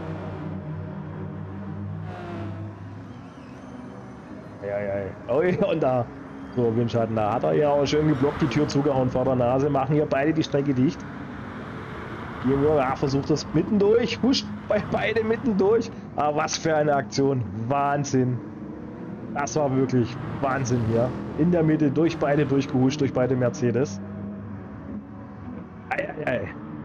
Ja, ja, ja. Und da, so Windschatten, da hat er ja auch schön geblockt, die Tür zugehauen vor der Nase, machen hier beide die Strecke dicht. Hier ja, versucht das mitten durch, huscht bei beide mitten durch. Aber was für eine Aktion, Wahnsinn. Das war wirklich Wahnsinn hier. In der Mitte durch beide durchgehuscht, durch beide Mercedes. Ei, ei, ei.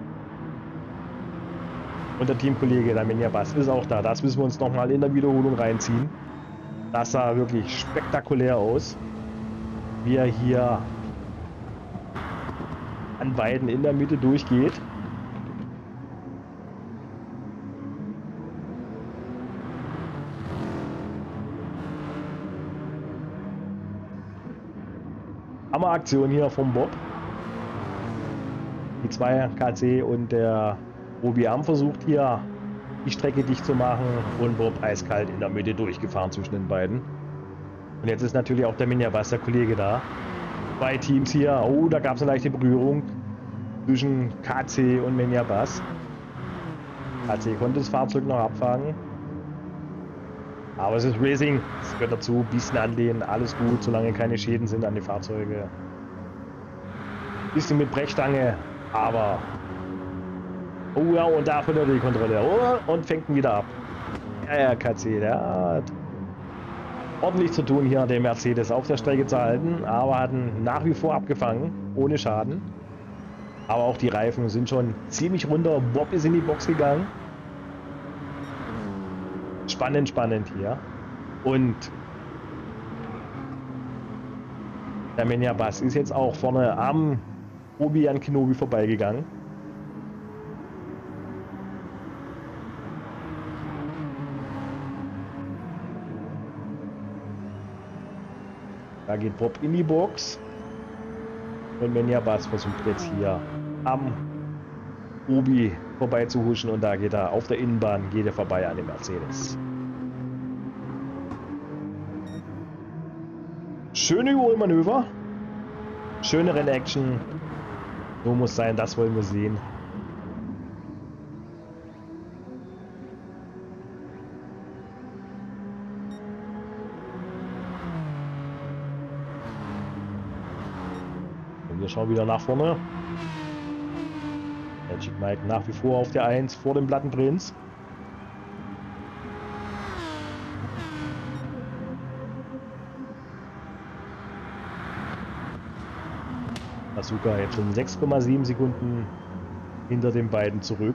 Und der Teamkollege, der Minjabas, ist auch da. Das müssen wir uns nochmal in der Wiederholung reinziehen. Das sah wirklich spektakulär aus. Wie er hier an beiden in der Mitte durchgeht. Hammeraktion hier vom Bob. Die zwei K C und der Obi haben versucht hier die Strecke dicht zu machen und Bob eiskalt in der Mitte durchgefahren zwischen den beiden. Und jetzt ist natürlich auch der Minjabas, der Kollege, da. Zwei Teams hier. Oh, da gab es eine leichte Berührung zwischen K C und Minjabas. K C konnte das Fahrzeug noch abfangen. Aber es ist Racing, es gehört dazu, bisschen anlehnen, alles gut, solange keine Schäden sind an die Fahrzeuge. Bisschen mit Brechstange, aber... Oh ja, und da verliert er die Kontrolle. Oh, und fängt ihn wieder ab. Ja, ja, K C, der hat ordentlich zu tun, hier den Mercedes auf der Strecke zu halten, aber hat ihn nach wie vor abgefangen, ohne Schaden. Aber auch die Reifen sind schon ziemlich runter. Bob ist in die Box gegangen. Spannend, spannend hier. Und der Minjabas ist jetzt auch vorne am Obi an Kenobi vorbeigegangen. Da geht Bob in die Box. Und Minjabas versucht jetzt hier am Obi vorbei zu huschen und da geht er auf der Innenbahn, geht er vorbei an dem Mercedes. Schöne Überholmanöver. Schöne Rennaction. So muss sein, das wollen wir sehen. Und wir schauen wieder nach vorne. Magic Mike nach wie vor auf der eins vor dem Plattenprinz. Asuka jetzt schon sechs Komma sieben Sekunden hinter den beiden zurück.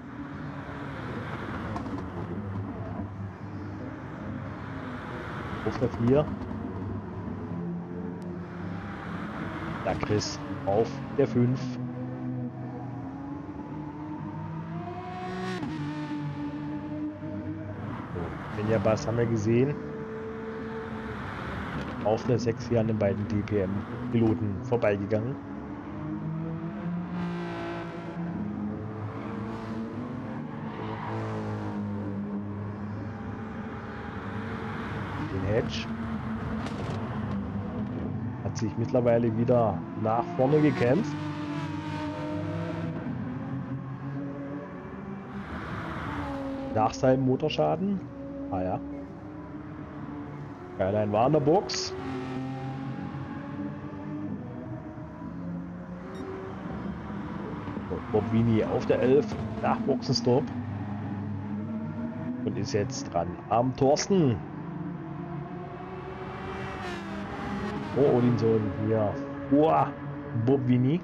Auf der vier. Da Chris auf der fünf. So, Benja Bass haben wir gesehen. Auf der sechs hier an den beiden D P M-Piloten vorbeigegangen. Den Hedge hat sich mittlerweile wieder nach vorne gekämpft. Nach seinem Motorschaden. Ah ja. Skyline war in der Box. Und Bob Vini auf der elf nach Boxenstopp. Und ist jetzt dran am Thorsten. Oh, Odinson hier vor Bob Vini.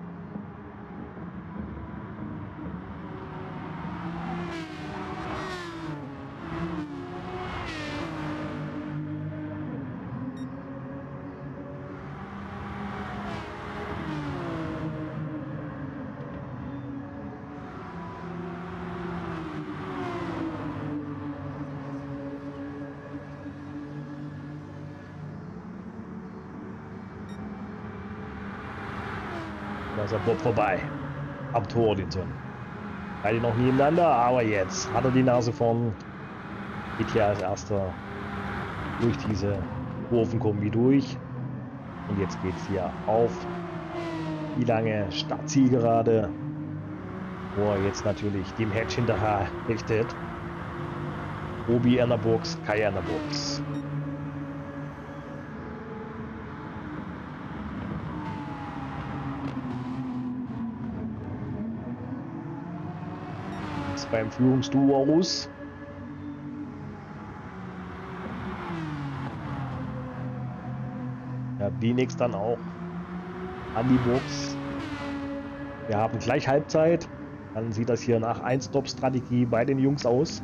Da ist er Bob vorbei. Am Tor, Odinson. Beide noch nebeneinander, aber jetzt hat er die Nase vorn. Geht hier als erster durch diese Kurvenkombi durch. Und jetzt geht es hier auf die lange Startzielgerade, wo er jetzt natürlich dem Hedge hinterher richtet. Obi an der Box, Kai an der Box. Beim Führungsduo aus. Ja, demnächst dann auch an die Box. Wir haben gleich Halbzeit. Dann sieht das hier nach Ein-Stop-Strategie bei den Jungs aus.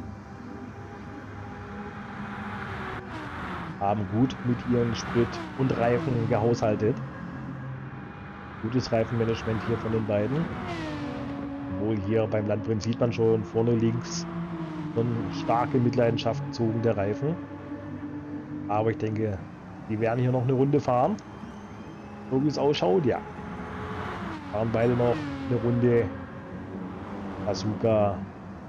Haben gut mit ihren Sprit und Reifen gehaushaltet. Gutes Reifenmanagement hier von den beiden. Obwohl hier beim Landprinz sieht man schon vorne links schon starke Mitleidenschaft gezogen der Reifen. Aber ich denke, die werden hier noch eine Runde fahren. So wie es ausschaut, ja. Fahren beide noch eine Runde. Asuka.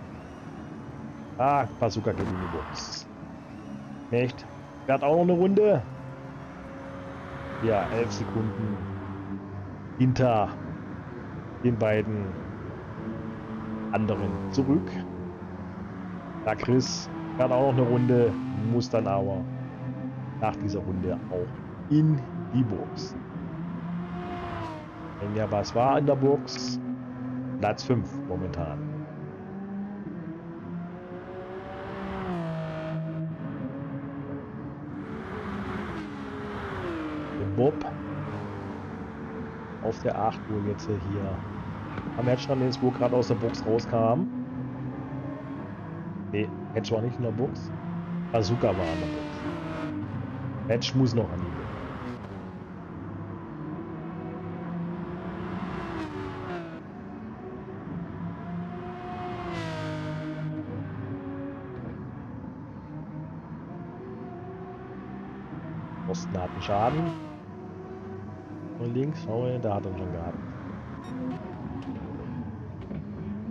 Ah, Asuka geht in die Box. Echt? Fährt auch noch eine Runde. Ja, elf Sekunden hinter den beiden anderen zurück. Da Chris fährt auch noch eine Runde, muss dann aber nach dieser Runde auch in die Box. Wenn ja was war in der Box, Platz fünf momentan. Der Bob auf der acht, wo jetzt hier am Hedge ist, wo gerade aus der Box rauskam. Ne, Hedge war nicht in der Box. Asuka war an der Box. Hedge muss noch an die Box. Osten hat einen Schaden. Und links, schau mal, da hat er ihn schon gehabt.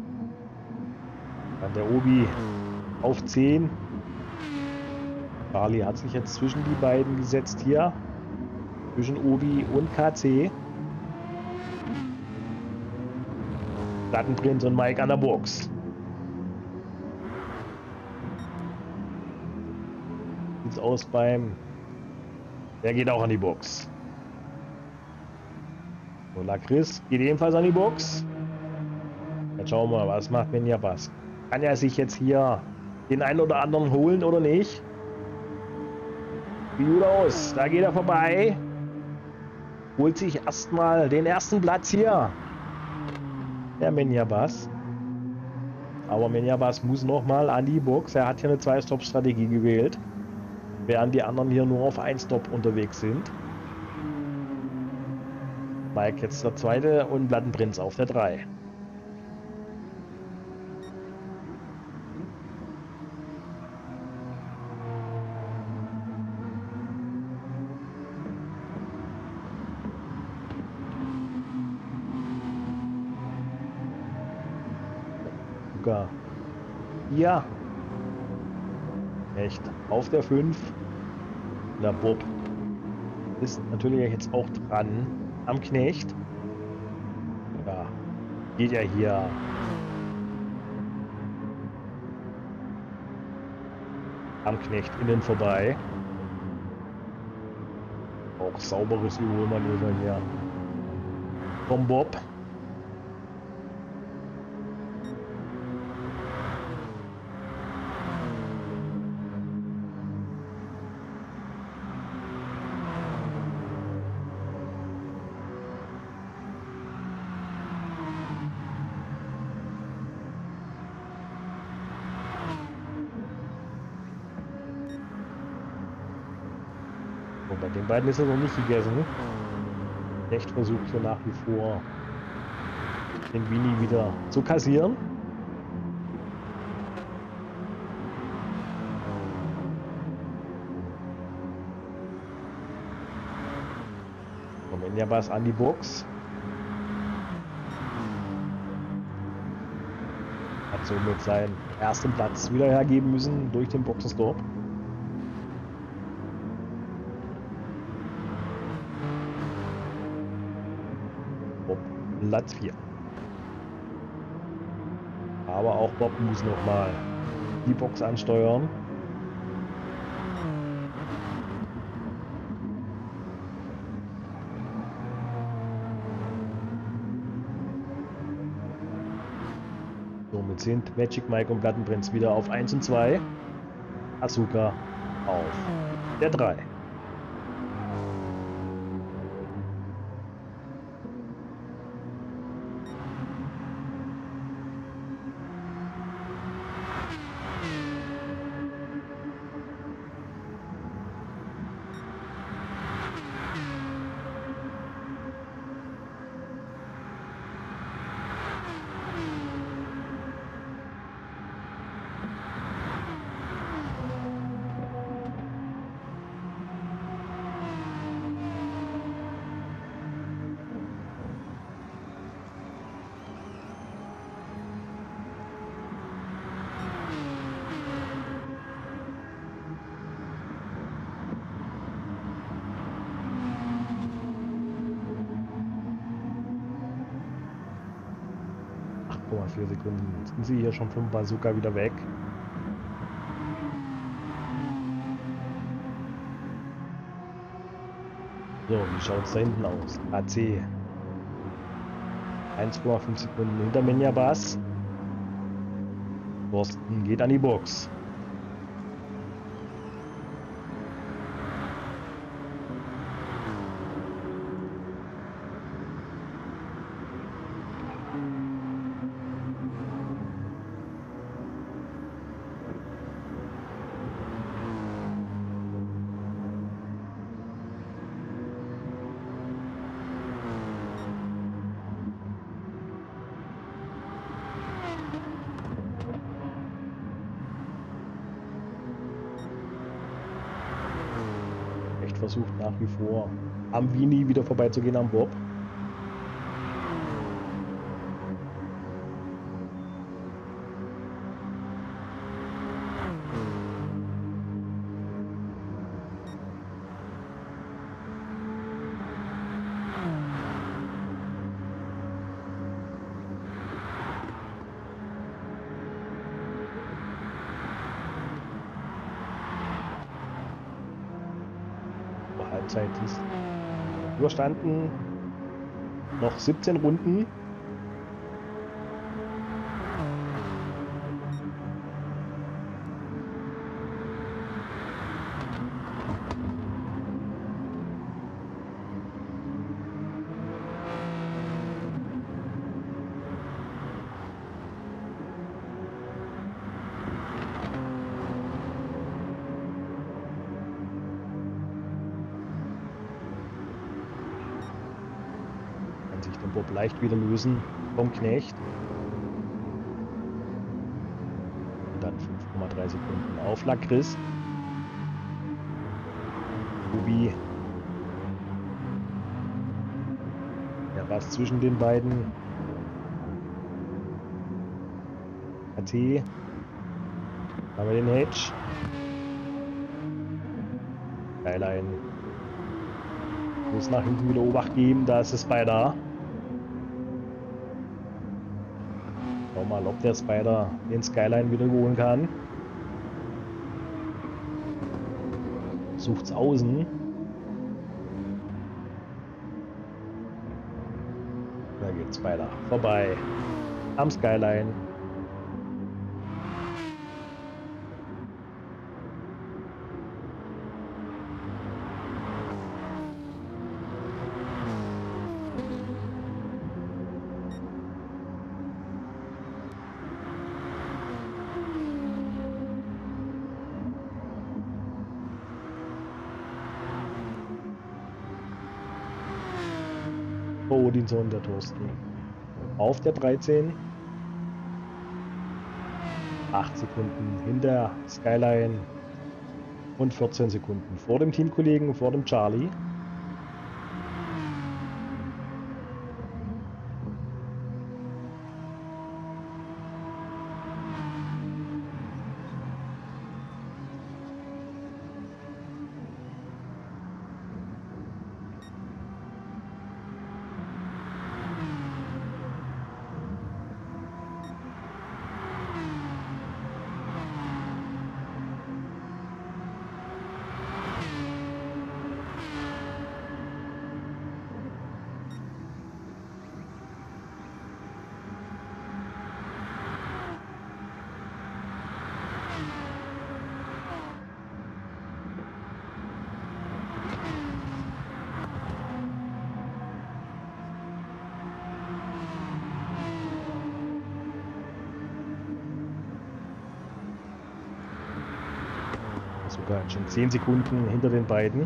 Dann der Obi auf zehn. Charlie hat sich jetzt zwischen die beiden gesetzt hier. Zwischen Obi und K C. Plattenprinz und Mike an der Box. Sieht's aus beim... Der geht auch an die Box. Und Chris geht ebenfalls an die Box. Jetzt schauen wir mal, was macht Menjabas. Kann er sich jetzt hier den einen oder anderen holen oder nicht? Sieht gut aus. Da geht er vorbei. Holt sich erstmal den ersten Platz hier. Der Menjabas. Aber Menjabas muss nochmal an die Box. Er hat hier eine Zwei-Stop-Strategie gewählt. Während die anderen hier nur auf ein Stop unterwegs sind. Mike jetzt der zweite und Plattenprinz auf der drei. Sogar. Ja. Echt. Auf der fünf. Der Bob ist natürlich jetzt auch dran am Knecht. Ja. Geht ja hier. Am Knecht innen vorbei. Auch sauberes Überholmanöver hier vom Bob. Bei den beiden ist er noch nicht gegessen. Echt versucht hier nach wie vor den Winnie wieder zu kassieren. Und Menjabas an die Box. Hat somit seinen ersten Platz wieder hergeben müssen durch den Boxenstopp. Platz vier. Aber auch Bob muss nochmal die Box ansteuern. Somit sind Magic Mike und Plattenprinz wieder auf eins und zwei. Asuka auf der drei. vier Sekunden sind sie hier schon vom Bazooka wieder weg. So, wie schaut es da hinten aus? A C. eins Komma fünf Sekunden hinter Menjabas. Thorsten geht an die Box. Versucht nach wie vor am Winnie wieder vorbeizugehen am Bob. Halbzeit ist überstanden. Noch siebzehn Runden. Sich den Bob leicht wieder lösen vom Knecht. Und dann fünf Komma drei Sekunden auf Lakris. Ubi. Der Pass zwischen den beiden. A T. Haben wir den Hedge. Skyline. Muss nach hinten wieder Obacht geben, da ist es Spider. Schau mal, ob der Spider den Skyline wieder überholen kann. Sucht's außen. Da geht Spider vorbei am Skyline. Odinson, der Thorsten. Auf der dreizehn. acht Sekunden hinter Skyline und vierzehn Sekunden vor dem Teamkollegen, vor dem Charlie. Sogar schon zehn Sekunden hinter den beiden.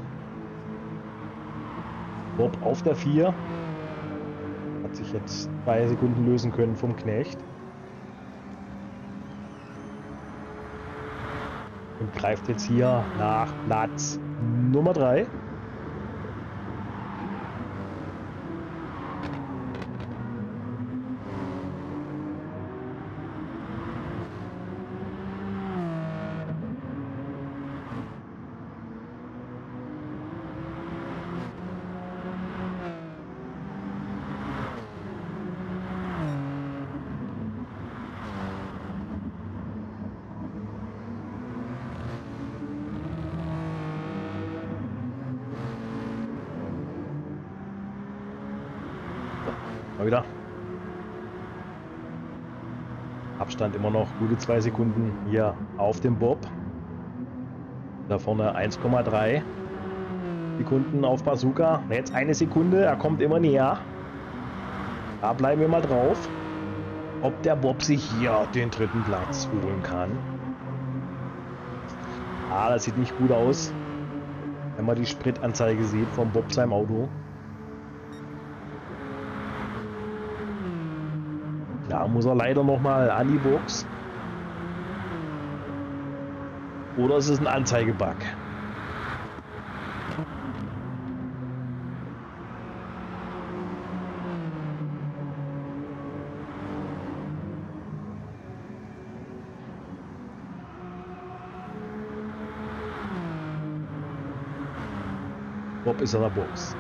Bob auf der vier. Hat sich jetzt zwei Sekunden lösen können vom Knecht. Und greift jetzt hier nach Platz Nummer drei. Mal wieder. Abstand immer noch gute zwei Sekunden hier auf dem Bob. Da vorne eins Komma drei Sekunden auf Bazooka. Jetzt eine Sekunde, er kommt immer näher. Da bleiben wir mal drauf, ob der Bob sich hier den dritten Platz holen kann. Ah, das sieht nicht gut aus, wenn man die Spritanzeige sieht vom Bob seinem Auto. Da muss er leider noch mal an die Box. Oder ist es ein Anzeigebug? Bob ist an der Box.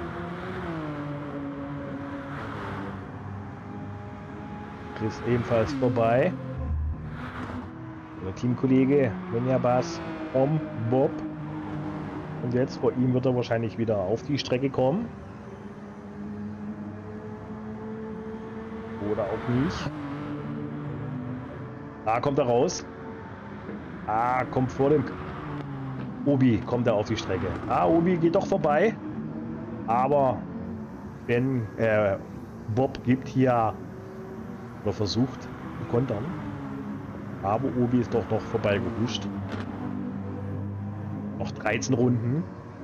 Chris ebenfalls vorbei. Der Teamkollege Benja Bass vom Bob. Und jetzt vor ihm wird er wahrscheinlich wieder auf die Strecke kommen. Oder auch nicht. Da kommt er raus. Ah, kommt vor dem... Obi kommt er auf die Strecke. Ah, Obi geht doch vorbei. Aber Ben, äh, Bob gibt hier... Oder versucht zu kontern. Aber Obi ist doch noch vorbeigehuscht. Noch dreizehn Runden.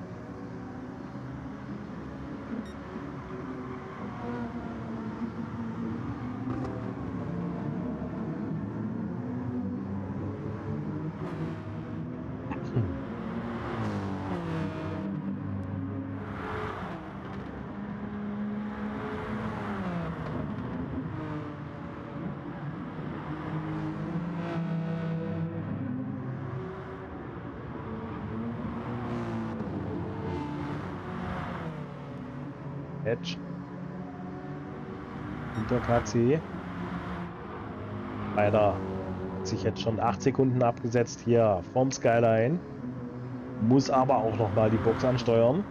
Edge. Hinter K C. Leider hat sich jetzt schon acht Sekunden abgesetzt hier vom Skyline. Muss aber auch noch mal die Box ansteuern.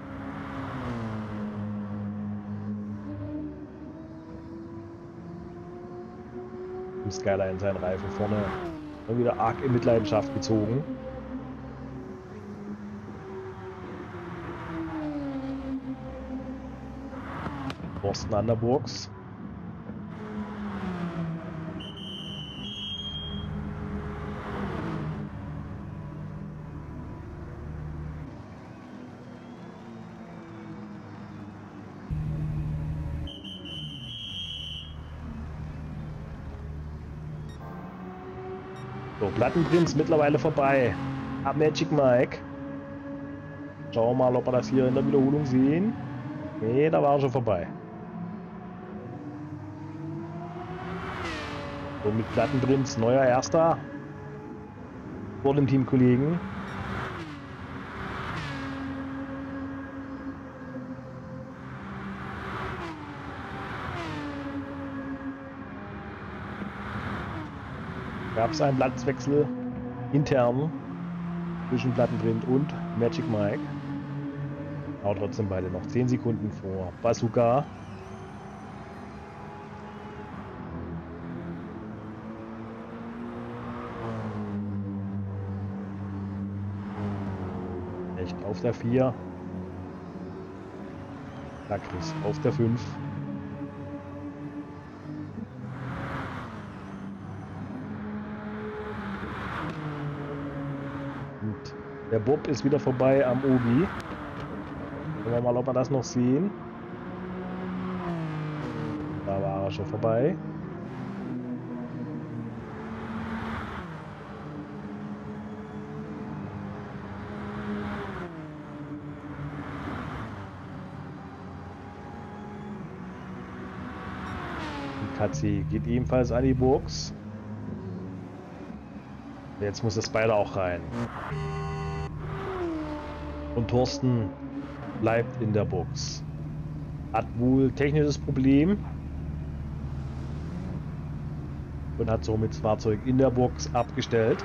Im Skyline sein Reifen vorne wieder arg in Mitleidenschaft gezogen. Thorsten an der Box. So, Plattenprinz mittlerweile vorbei. Ab Magic Mike. Schauen wir mal, ob wir das hier in der Wiederholung sehen. Nee, da war er schon vorbei. So, mit Plattenprinz, neuer Erster. Vor dem Teamkollegen. Gab es einen Platzwechsel intern zwischen Plattenprinz und Magic Mike. Aber trotzdem beide noch zehn Sekunden vor Bazooka. Echt auf der vier. Lakris auf der fünf. Und der Bob ist wieder vorbei am Obi. Schauen wir mal, ob wir das noch sehen. Da war er schon vorbei. K C geht ebenfalls an die Box. Jetzt muss der Spider auch rein. Und Thorsten bleibt in der Box. Hat wohl technisches Problem. Und hat somit das Fahrzeug in der Box abgestellt.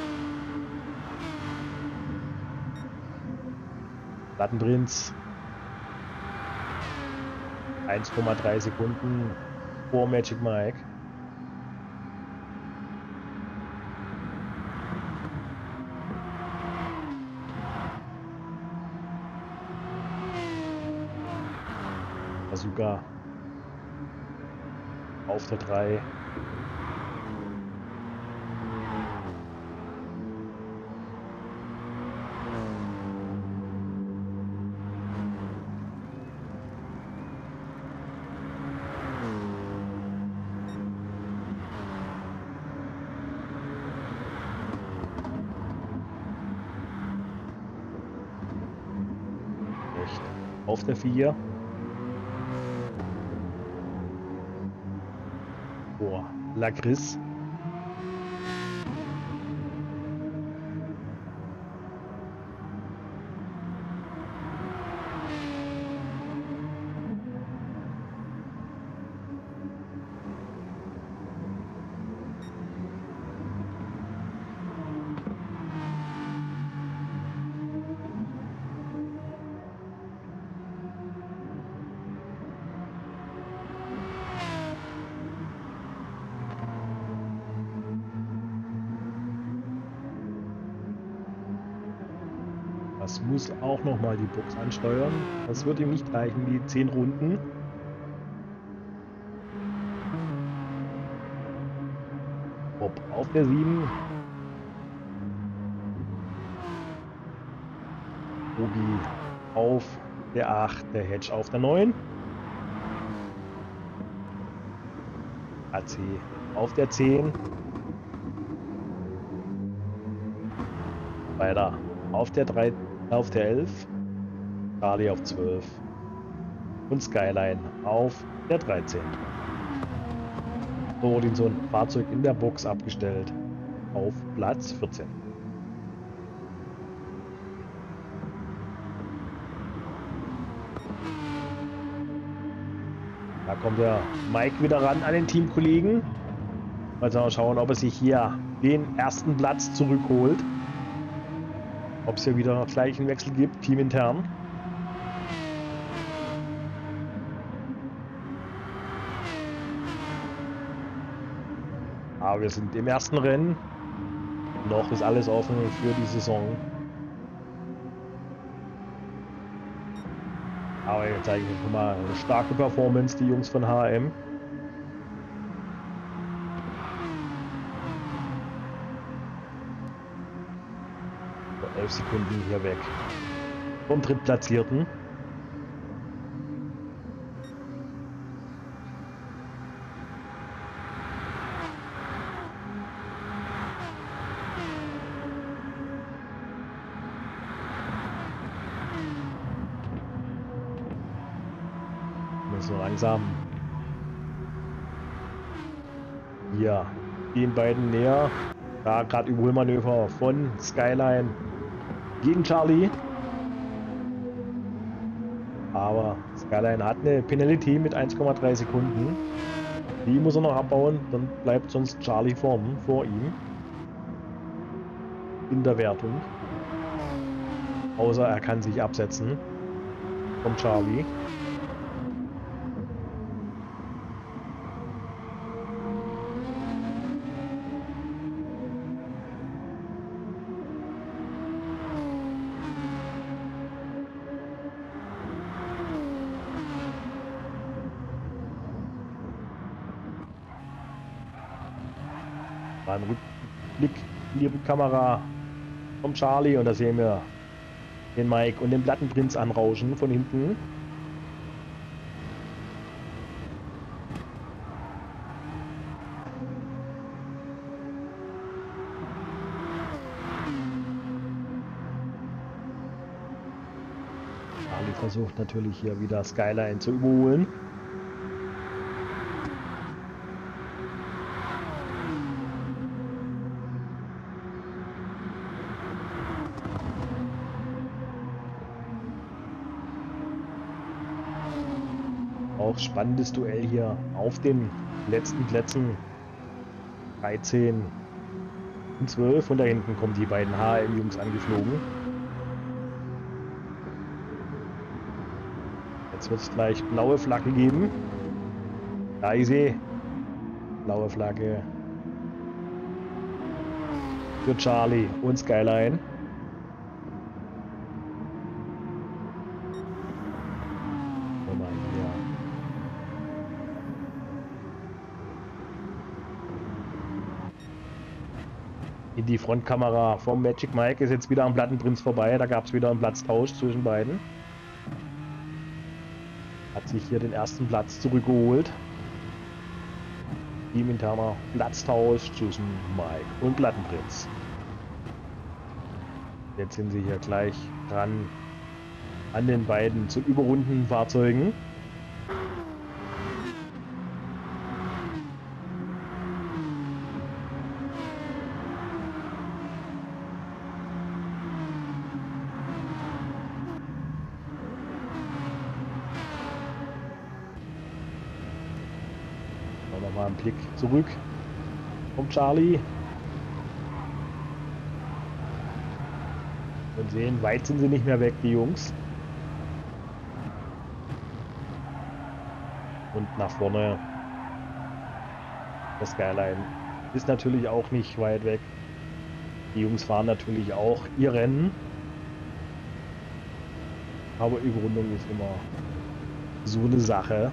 Plattenprinz. eins Komma drei Sekunden vor Magic Mike. Bazooka auf der drei. Echt auf der vier. Boah, Lakris. Das muss auch nochmal die Box ansteuern. Das wird ihm nicht reichen, die zehn Runden. Bob auf der sieben. Obi auf der acht. Der Hedge auf der neun. A C auf der zehn. Weiter auf der drei, auf der elf. Charlie auf zwölf. Und Skyline auf der dreizehn. So, Robinson, Fahrzeug in der Box abgestellt. Auf Platz vierzehn. Da kommt der Mike wieder ran an den Teamkollegen. Mal schauen, ob er sich hier den ersten Platz zurückholt. Ob es hier wieder gleich einen Wechsel gibt, teamintern. Aber wir sind im ersten Rennen. Noch ist alles offen für die Saison. Aber jetzt zeige ich euch mal eine starke Performance, die Jungs von H M. So, elf Sekunden hier weg vom Drittplatzierten. So langsam hier den beiden näher. Da gerade Überholmanöver von Skyline gegen Charlie. Aber Skyline hat eine Penalty mit eins Komma drei Sekunden. Die muss er noch abbauen, dann bleibt sonst Charlie vorn vor ihm in der Wertung. Außer er kann sich absetzen vom Charlie. Ein Rückblick in die Rückkamera vom Charlie und da sehen wir den Mike und den Plattenprinz anrauschen von hinten. Charlie versucht natürlich hier wieder Skyline zu überholen. Auch spannendes Duell hier auf den letzten Plätzen dreizehn und zwölf und da hinten kommen die beiden H M-Jungs angeflogen. Jetzt wird es gleich blaue Flagge geben. Da ich sehe, blaue Flagge für Charlie und Skyline. In die Frontkamera vom Magic Mike ist jetzt wieder am Plattenprinz vorbei. Da gab es wieder einen Platztausch zwischen beiden. Hat sich hier den ersten Platz zurückgeholt. Teaminterner Platztausch zwischen Mike und Plattenprinz. Jetzt sind sie hier gleich dran an den beiden zu überrunden Fahrzeugen. Nochmal einen Blick zurück vom Charlie. Und sehen, weit sind sie nicht mehr weg, die Jungs. Und nach vorne das Skyline ist natürlich auch nicht weit weg. Die Jungs fahren natürlich auch ihr Rennen. Aber Überrundung ist immer so eine Sache.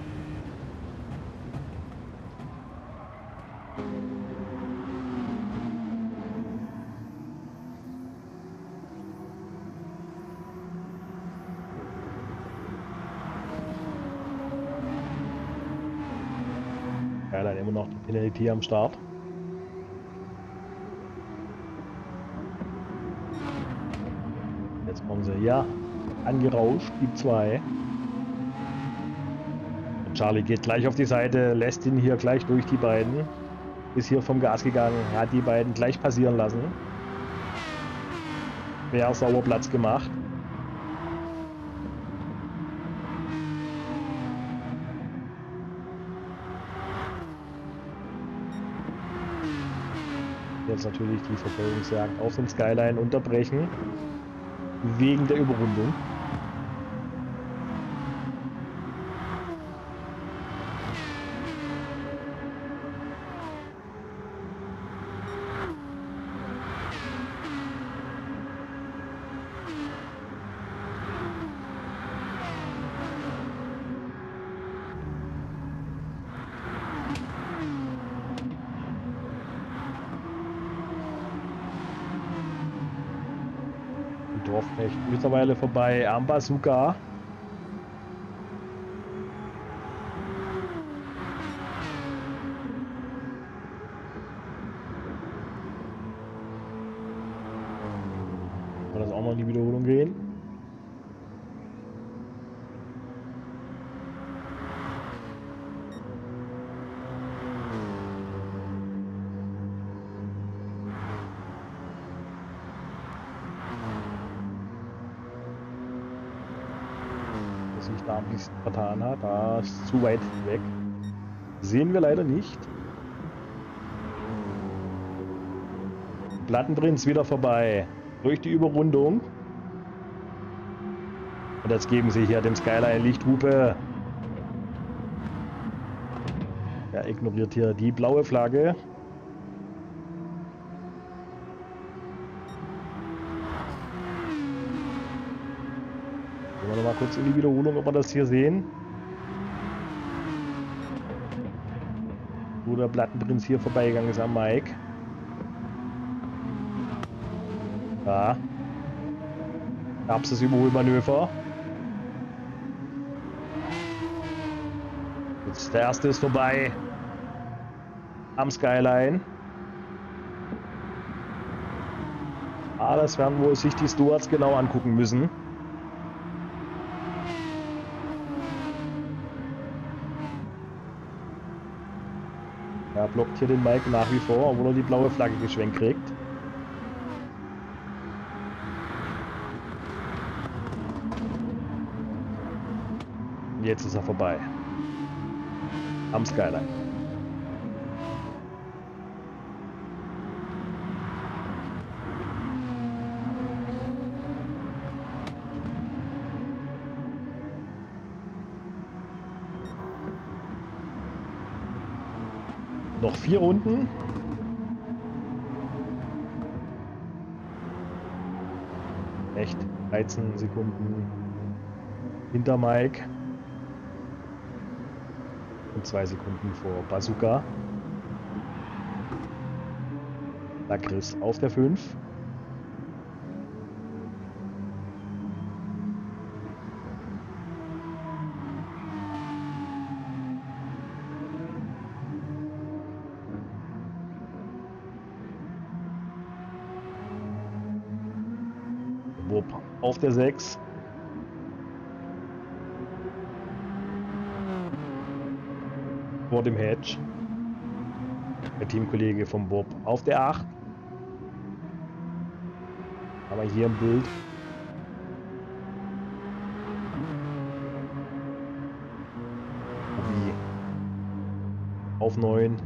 Ja, dann immer noch die Penalty am Start. Jetzt kommen sie ja angerauscht, die zwei. Und Charlie geht gleich auf die Seite, lässt ihn hier gleich durch die beiden. Ist hier vom Gas gegangen, hat die beiden gleich passieren lassen. Wer sauber Platz gemacht. Jetzt natürlich die Verfolgungsjagd auf den Skyline unterbrechen. Wegen der Überrundung. Dorfknecht mittlerweile vorbei am Bazooka. Kann das auch noch in die Wiederholung gehen? Sich da ein bisschen vertan hat, da ist zu weit weg. Sehen wir leider nicht. Plattenprinz wieder vorbei. Durch die Überrundung. Und jetzt geben sie hier dem Skyline Lichthupe. Er ignoriert hier die blaue Flagge. Gehen wir noch mal kurz in die Wiederholung, ob wir das hier sehen. Wo der Plattenprinz hier vorbeigegangen ist am Mike. Ja. Gab es das Überholmanöver. Jetzt der erste ist vorbei. Am Skyline. Ah, das werden wohl sich die Stewards genau angucken müssen. Er blockt hier den Mike nach wie vor, obwohl er die blaue Flagge geschwenkt kriegt. Jetzt ist er vorbei. Am Skyline. Noch vier Runden. Echt dreizehn Sekunden hinter Mike. Und zwei Sekunden vor Bazooka. Da Chris auf der fünf. Wupp auf der sechs. Vor dem Hedge. Der Teamkollege vom Bob auf der acht. Aber hier im Bild. Wie auf neun.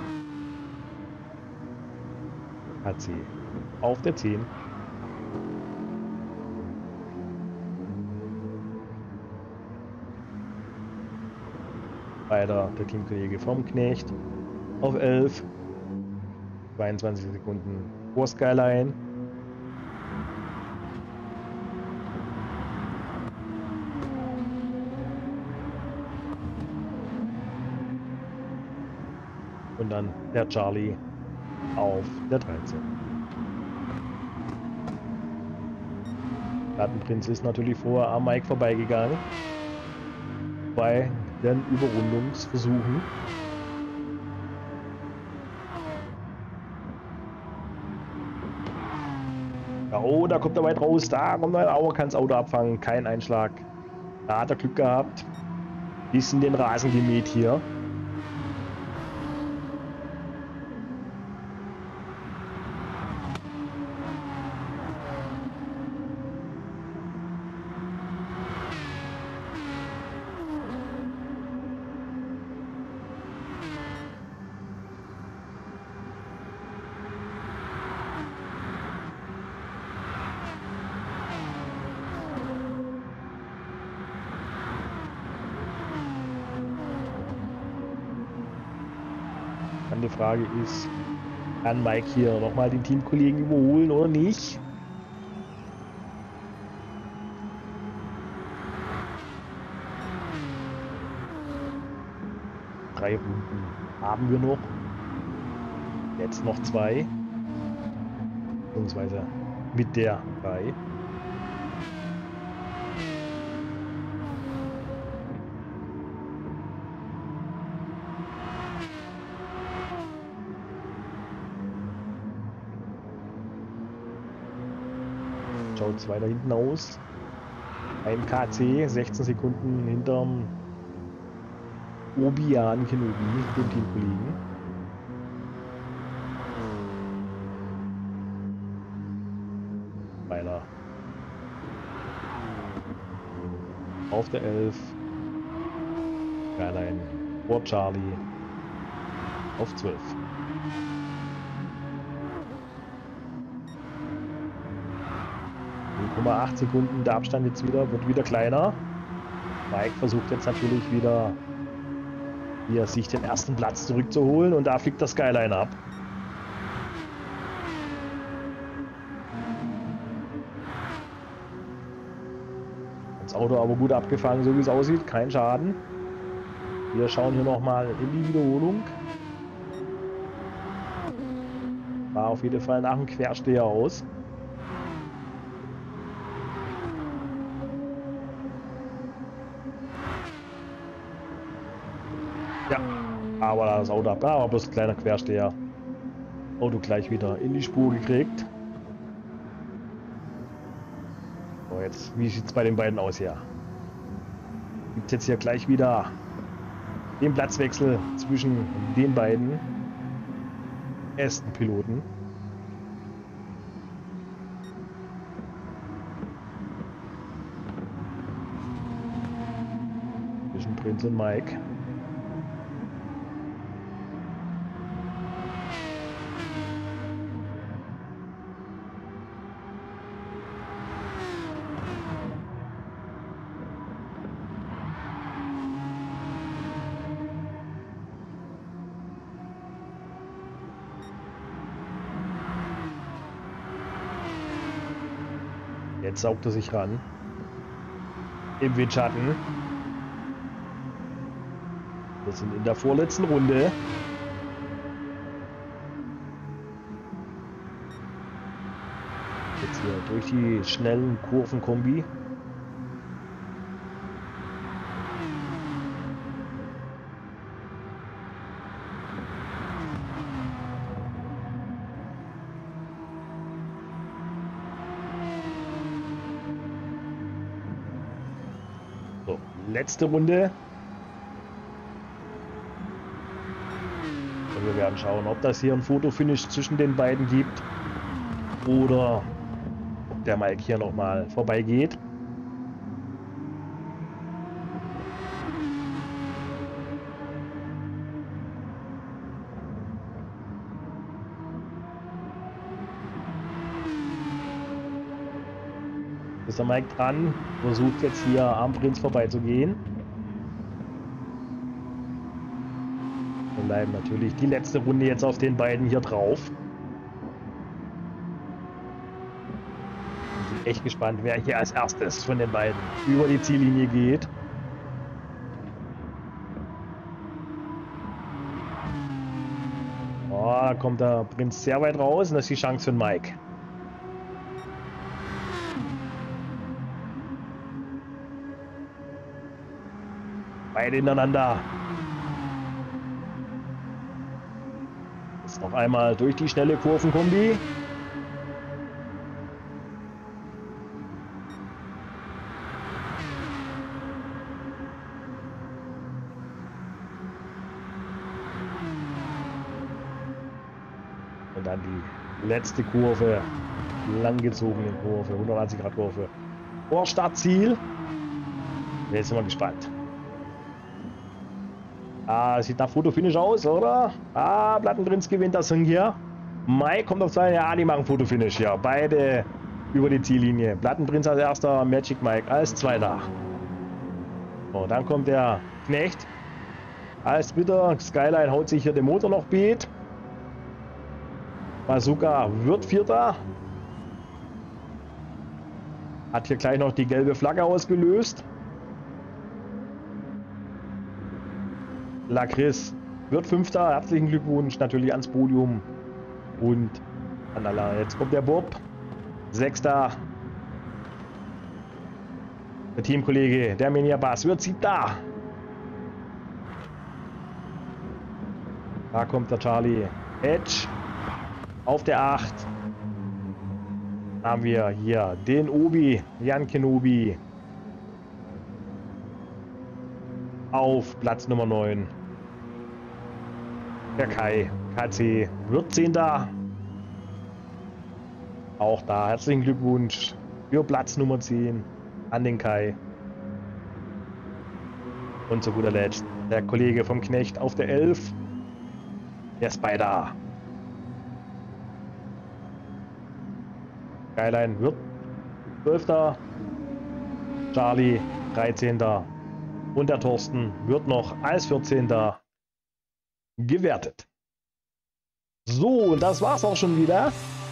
Hat sie auf der zehn. Weiter der Teamkollege vom Knecht auf elf. zweiundzwanzig Sekunden vor Skyline. und dann der Charlie auf der dreizehn. Plattenprinz ist natürlich vorher am Mike vorbeigegangen bei den Überrundungsversuchen. Ja, oh, da kommt er weit raus, da kommt er, aber kann das Auto abfangen, kein Einschlag. Da hat er Glück gehabt. Bisschen den Rasen gemäht hier. Die Frage ist, kann Mike hier nochmal den Teamkollegen überholen oder nicht? Drei Runden haben wir noch. Jetzt noch zwei. Beziehungsweise mit der drei. Schaut es weiter hinten aus. Ein K C, sechzehn Sekunden hinterm Obi-Wan Kenobi, dem Teamkollegen. Weiler. Auf der elf. Skyline vor Charlie. Auf zwölf. null Komma acht Sekunden, der Abstand jetzt wieder, wird wieder kleiner. Mike versucht jetzt natürlich wieder hier sich den ersten Platz zurückzuholen und da fliegt der Skyline ab. Das Auto aber gut abgefangen, so wie es aussieht, kein Schaden. Wir schauen hier nochmal in die Wiederholung. War auf jeden Fall nach dem Quersteher aus. Ja, aber das Auto ab, aber bloß ein kleiner Quersteher. Auto gleich wieder in die Spur gekriegt. So, jetzt, wie sieht es bei den beiden aus hier? Gibt jetzt hier gleich wieder den Platzwechsel zwischen den beiden ersten Piloten. Zwischen Prinz und Mike. Jetzt saugt er sich ran. Im Windschatten. Wir sind in der vorletzten Runde. Jetzt hier durch die schnellen Kurvenkombi. So, letzte Runde. Und wir werden schauen, ob das hier ein Fotofinish zwischen den beiden gibt oder ob der Mike hier nochmal vorbeigeht. Ist der Mike dran, versucht jetzt hier am Prinz vorbeizugehen. Wir bleiben natürlich die letzte Runde jetzt auf den beiden hier drauf. Ich bin echt gespannt, wer hier als erstes von den beiden über die Ziellinie geht. da kommt der Prinz sehr weit raus und das ist die Chance für Mike. Beide ineinander. Jetzt noch einmal durch die schnelle Kurvenkombi. Und dann die letzte Kurve, langgezogene Kurve, hundertachtzig Grad Kurve. Vor Startziel. Jetzt sind wir gespannt. Ah, sieht nach Fotofinish aus, oder? Ah, Plattenprinz gewinnt das Ding hier. Mike kommt auf seine, ja, die machen Fotofinish hier. Beide über die Ziellinie. Plattenprinz als erster, Magic Mike als zweiter. So, dann kommt der Knecht. Als Dritter, Skyline haut sich hier den Motor noch beat. Bazooka wird Vierter. Hat hier gleich noch die gelbe Flagge ausgelöst. Lacris wird Fünfter. Herzlichen Glückwunsch natürlich ans Podium. Und an alle. Jetzt kommt der Bob. Sechster. Der Teamkollege, der Menia Bass, wird Siebter. Da kommt der Charlie. Edge. Auf der acht. Haben wir hier den Obi. Jan Kenobi. Auf Platz Nummer neun. Der Kai. K C wird Zehnter. Auch da herzlichen Glückwunsch für Platz Nummer zehn an den Kai. Und zu guter Letzt der Kollege vom Knecht auf der elf. Der Spider. Skyline wird zwölfter. Charlie dreizehnter. Und der Thorsten wird noch als vierzehnter gewertet. So, und das war's auch schon wieder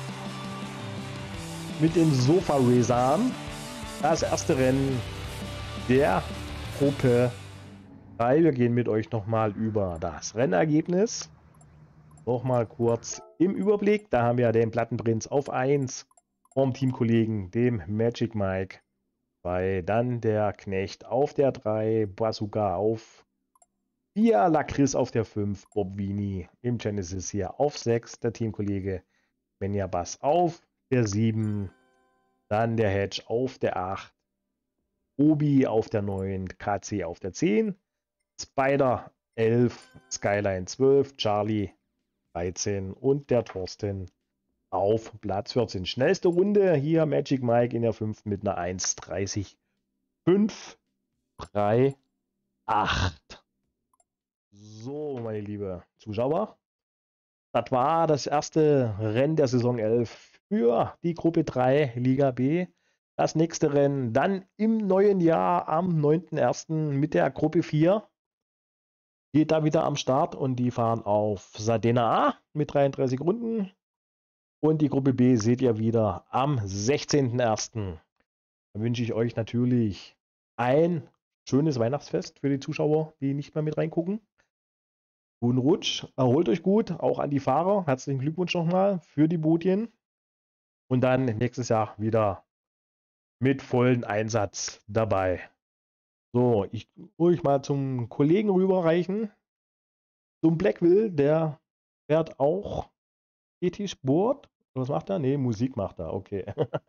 mit den Sofa Racern. Das erste Rennen der Gruppe drei. Wir gehen mit euch nochmal über das Rennergebnis. Nochmal kurz im Überblick. Da haben wir den Plattenprinz auf eins vom Teamkollegen, dem Magic Mike. Bei dann der Knecht auf der drei, Bazooka auf vier, Lacris auf der fünf, Bob Vini im Genesis hier auf sechs, der Teamkollege Menia Bass auf der sieben, dann der Hedge auf der acht, Obi auf der neun, K C auf der zehn, Spider elf, Skyline zwölf, Charlie dreizehn und der Thorsten auf Platz vierzehn. Schnellste Runde hier Magic Mike in der fünften mit einer eins dreißig fünf drei acht. So, meine liebe Zuschauer, das war das erste Rennen der Saison elf für die Gruppe drei Liga B. Das nächste Rennen dann im neuen Jahr am neunten ersten mit der Gruppe vier. Geht da wieder am Start und die fahren auf Sardena A mit dreiunddreißig Runden. Und die Gruppe B seht ihr wieder am sechzehnten ersten Dann wünsche ich euch natürlich ein schönes Weihnachtsfest für die Zuschauer, die nicht mehr mit reingucken. Guten Rutsch, erholt euch gut, auch an die Fahrer. Herzlichen Glückwunsch nochmal für die Bootien. Und dann nächstes Jahr wieder mit vollem Einsatz dabei. So, ich ruhig mal zum Kollegen rüberreichen. Zum Blackville, der fährt auch G T-Sport. Was macht er? Ne, Musik macht er, okay.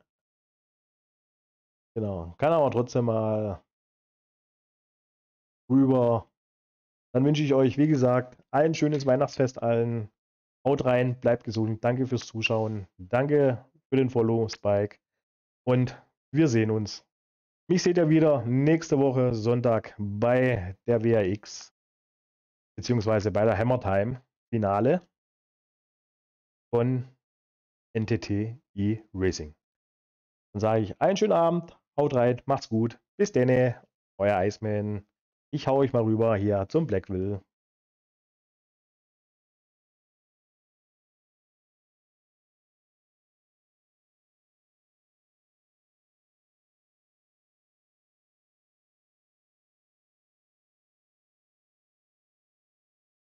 Genau, kann aber trotzdem mal rüber. Dann wünsche ich euch, wie gesagt, ein schönes Weihnachtsfest allen. Haut rein, bleibt gesund. Danke fürs Zuschauen. Danke für den Follow, Spike. Und wir sehen uns. Mich seht ihr wieder nächste Woche Sonntag bei der W R X beziehungsweise bei der Hammer Time Finale von N T T E-Racing. Dann sage ich einen schönen Abend, haut rein, macht's gut, bis denne, euer Iceman. Ich hau euch mal rüber hier zum Blackville.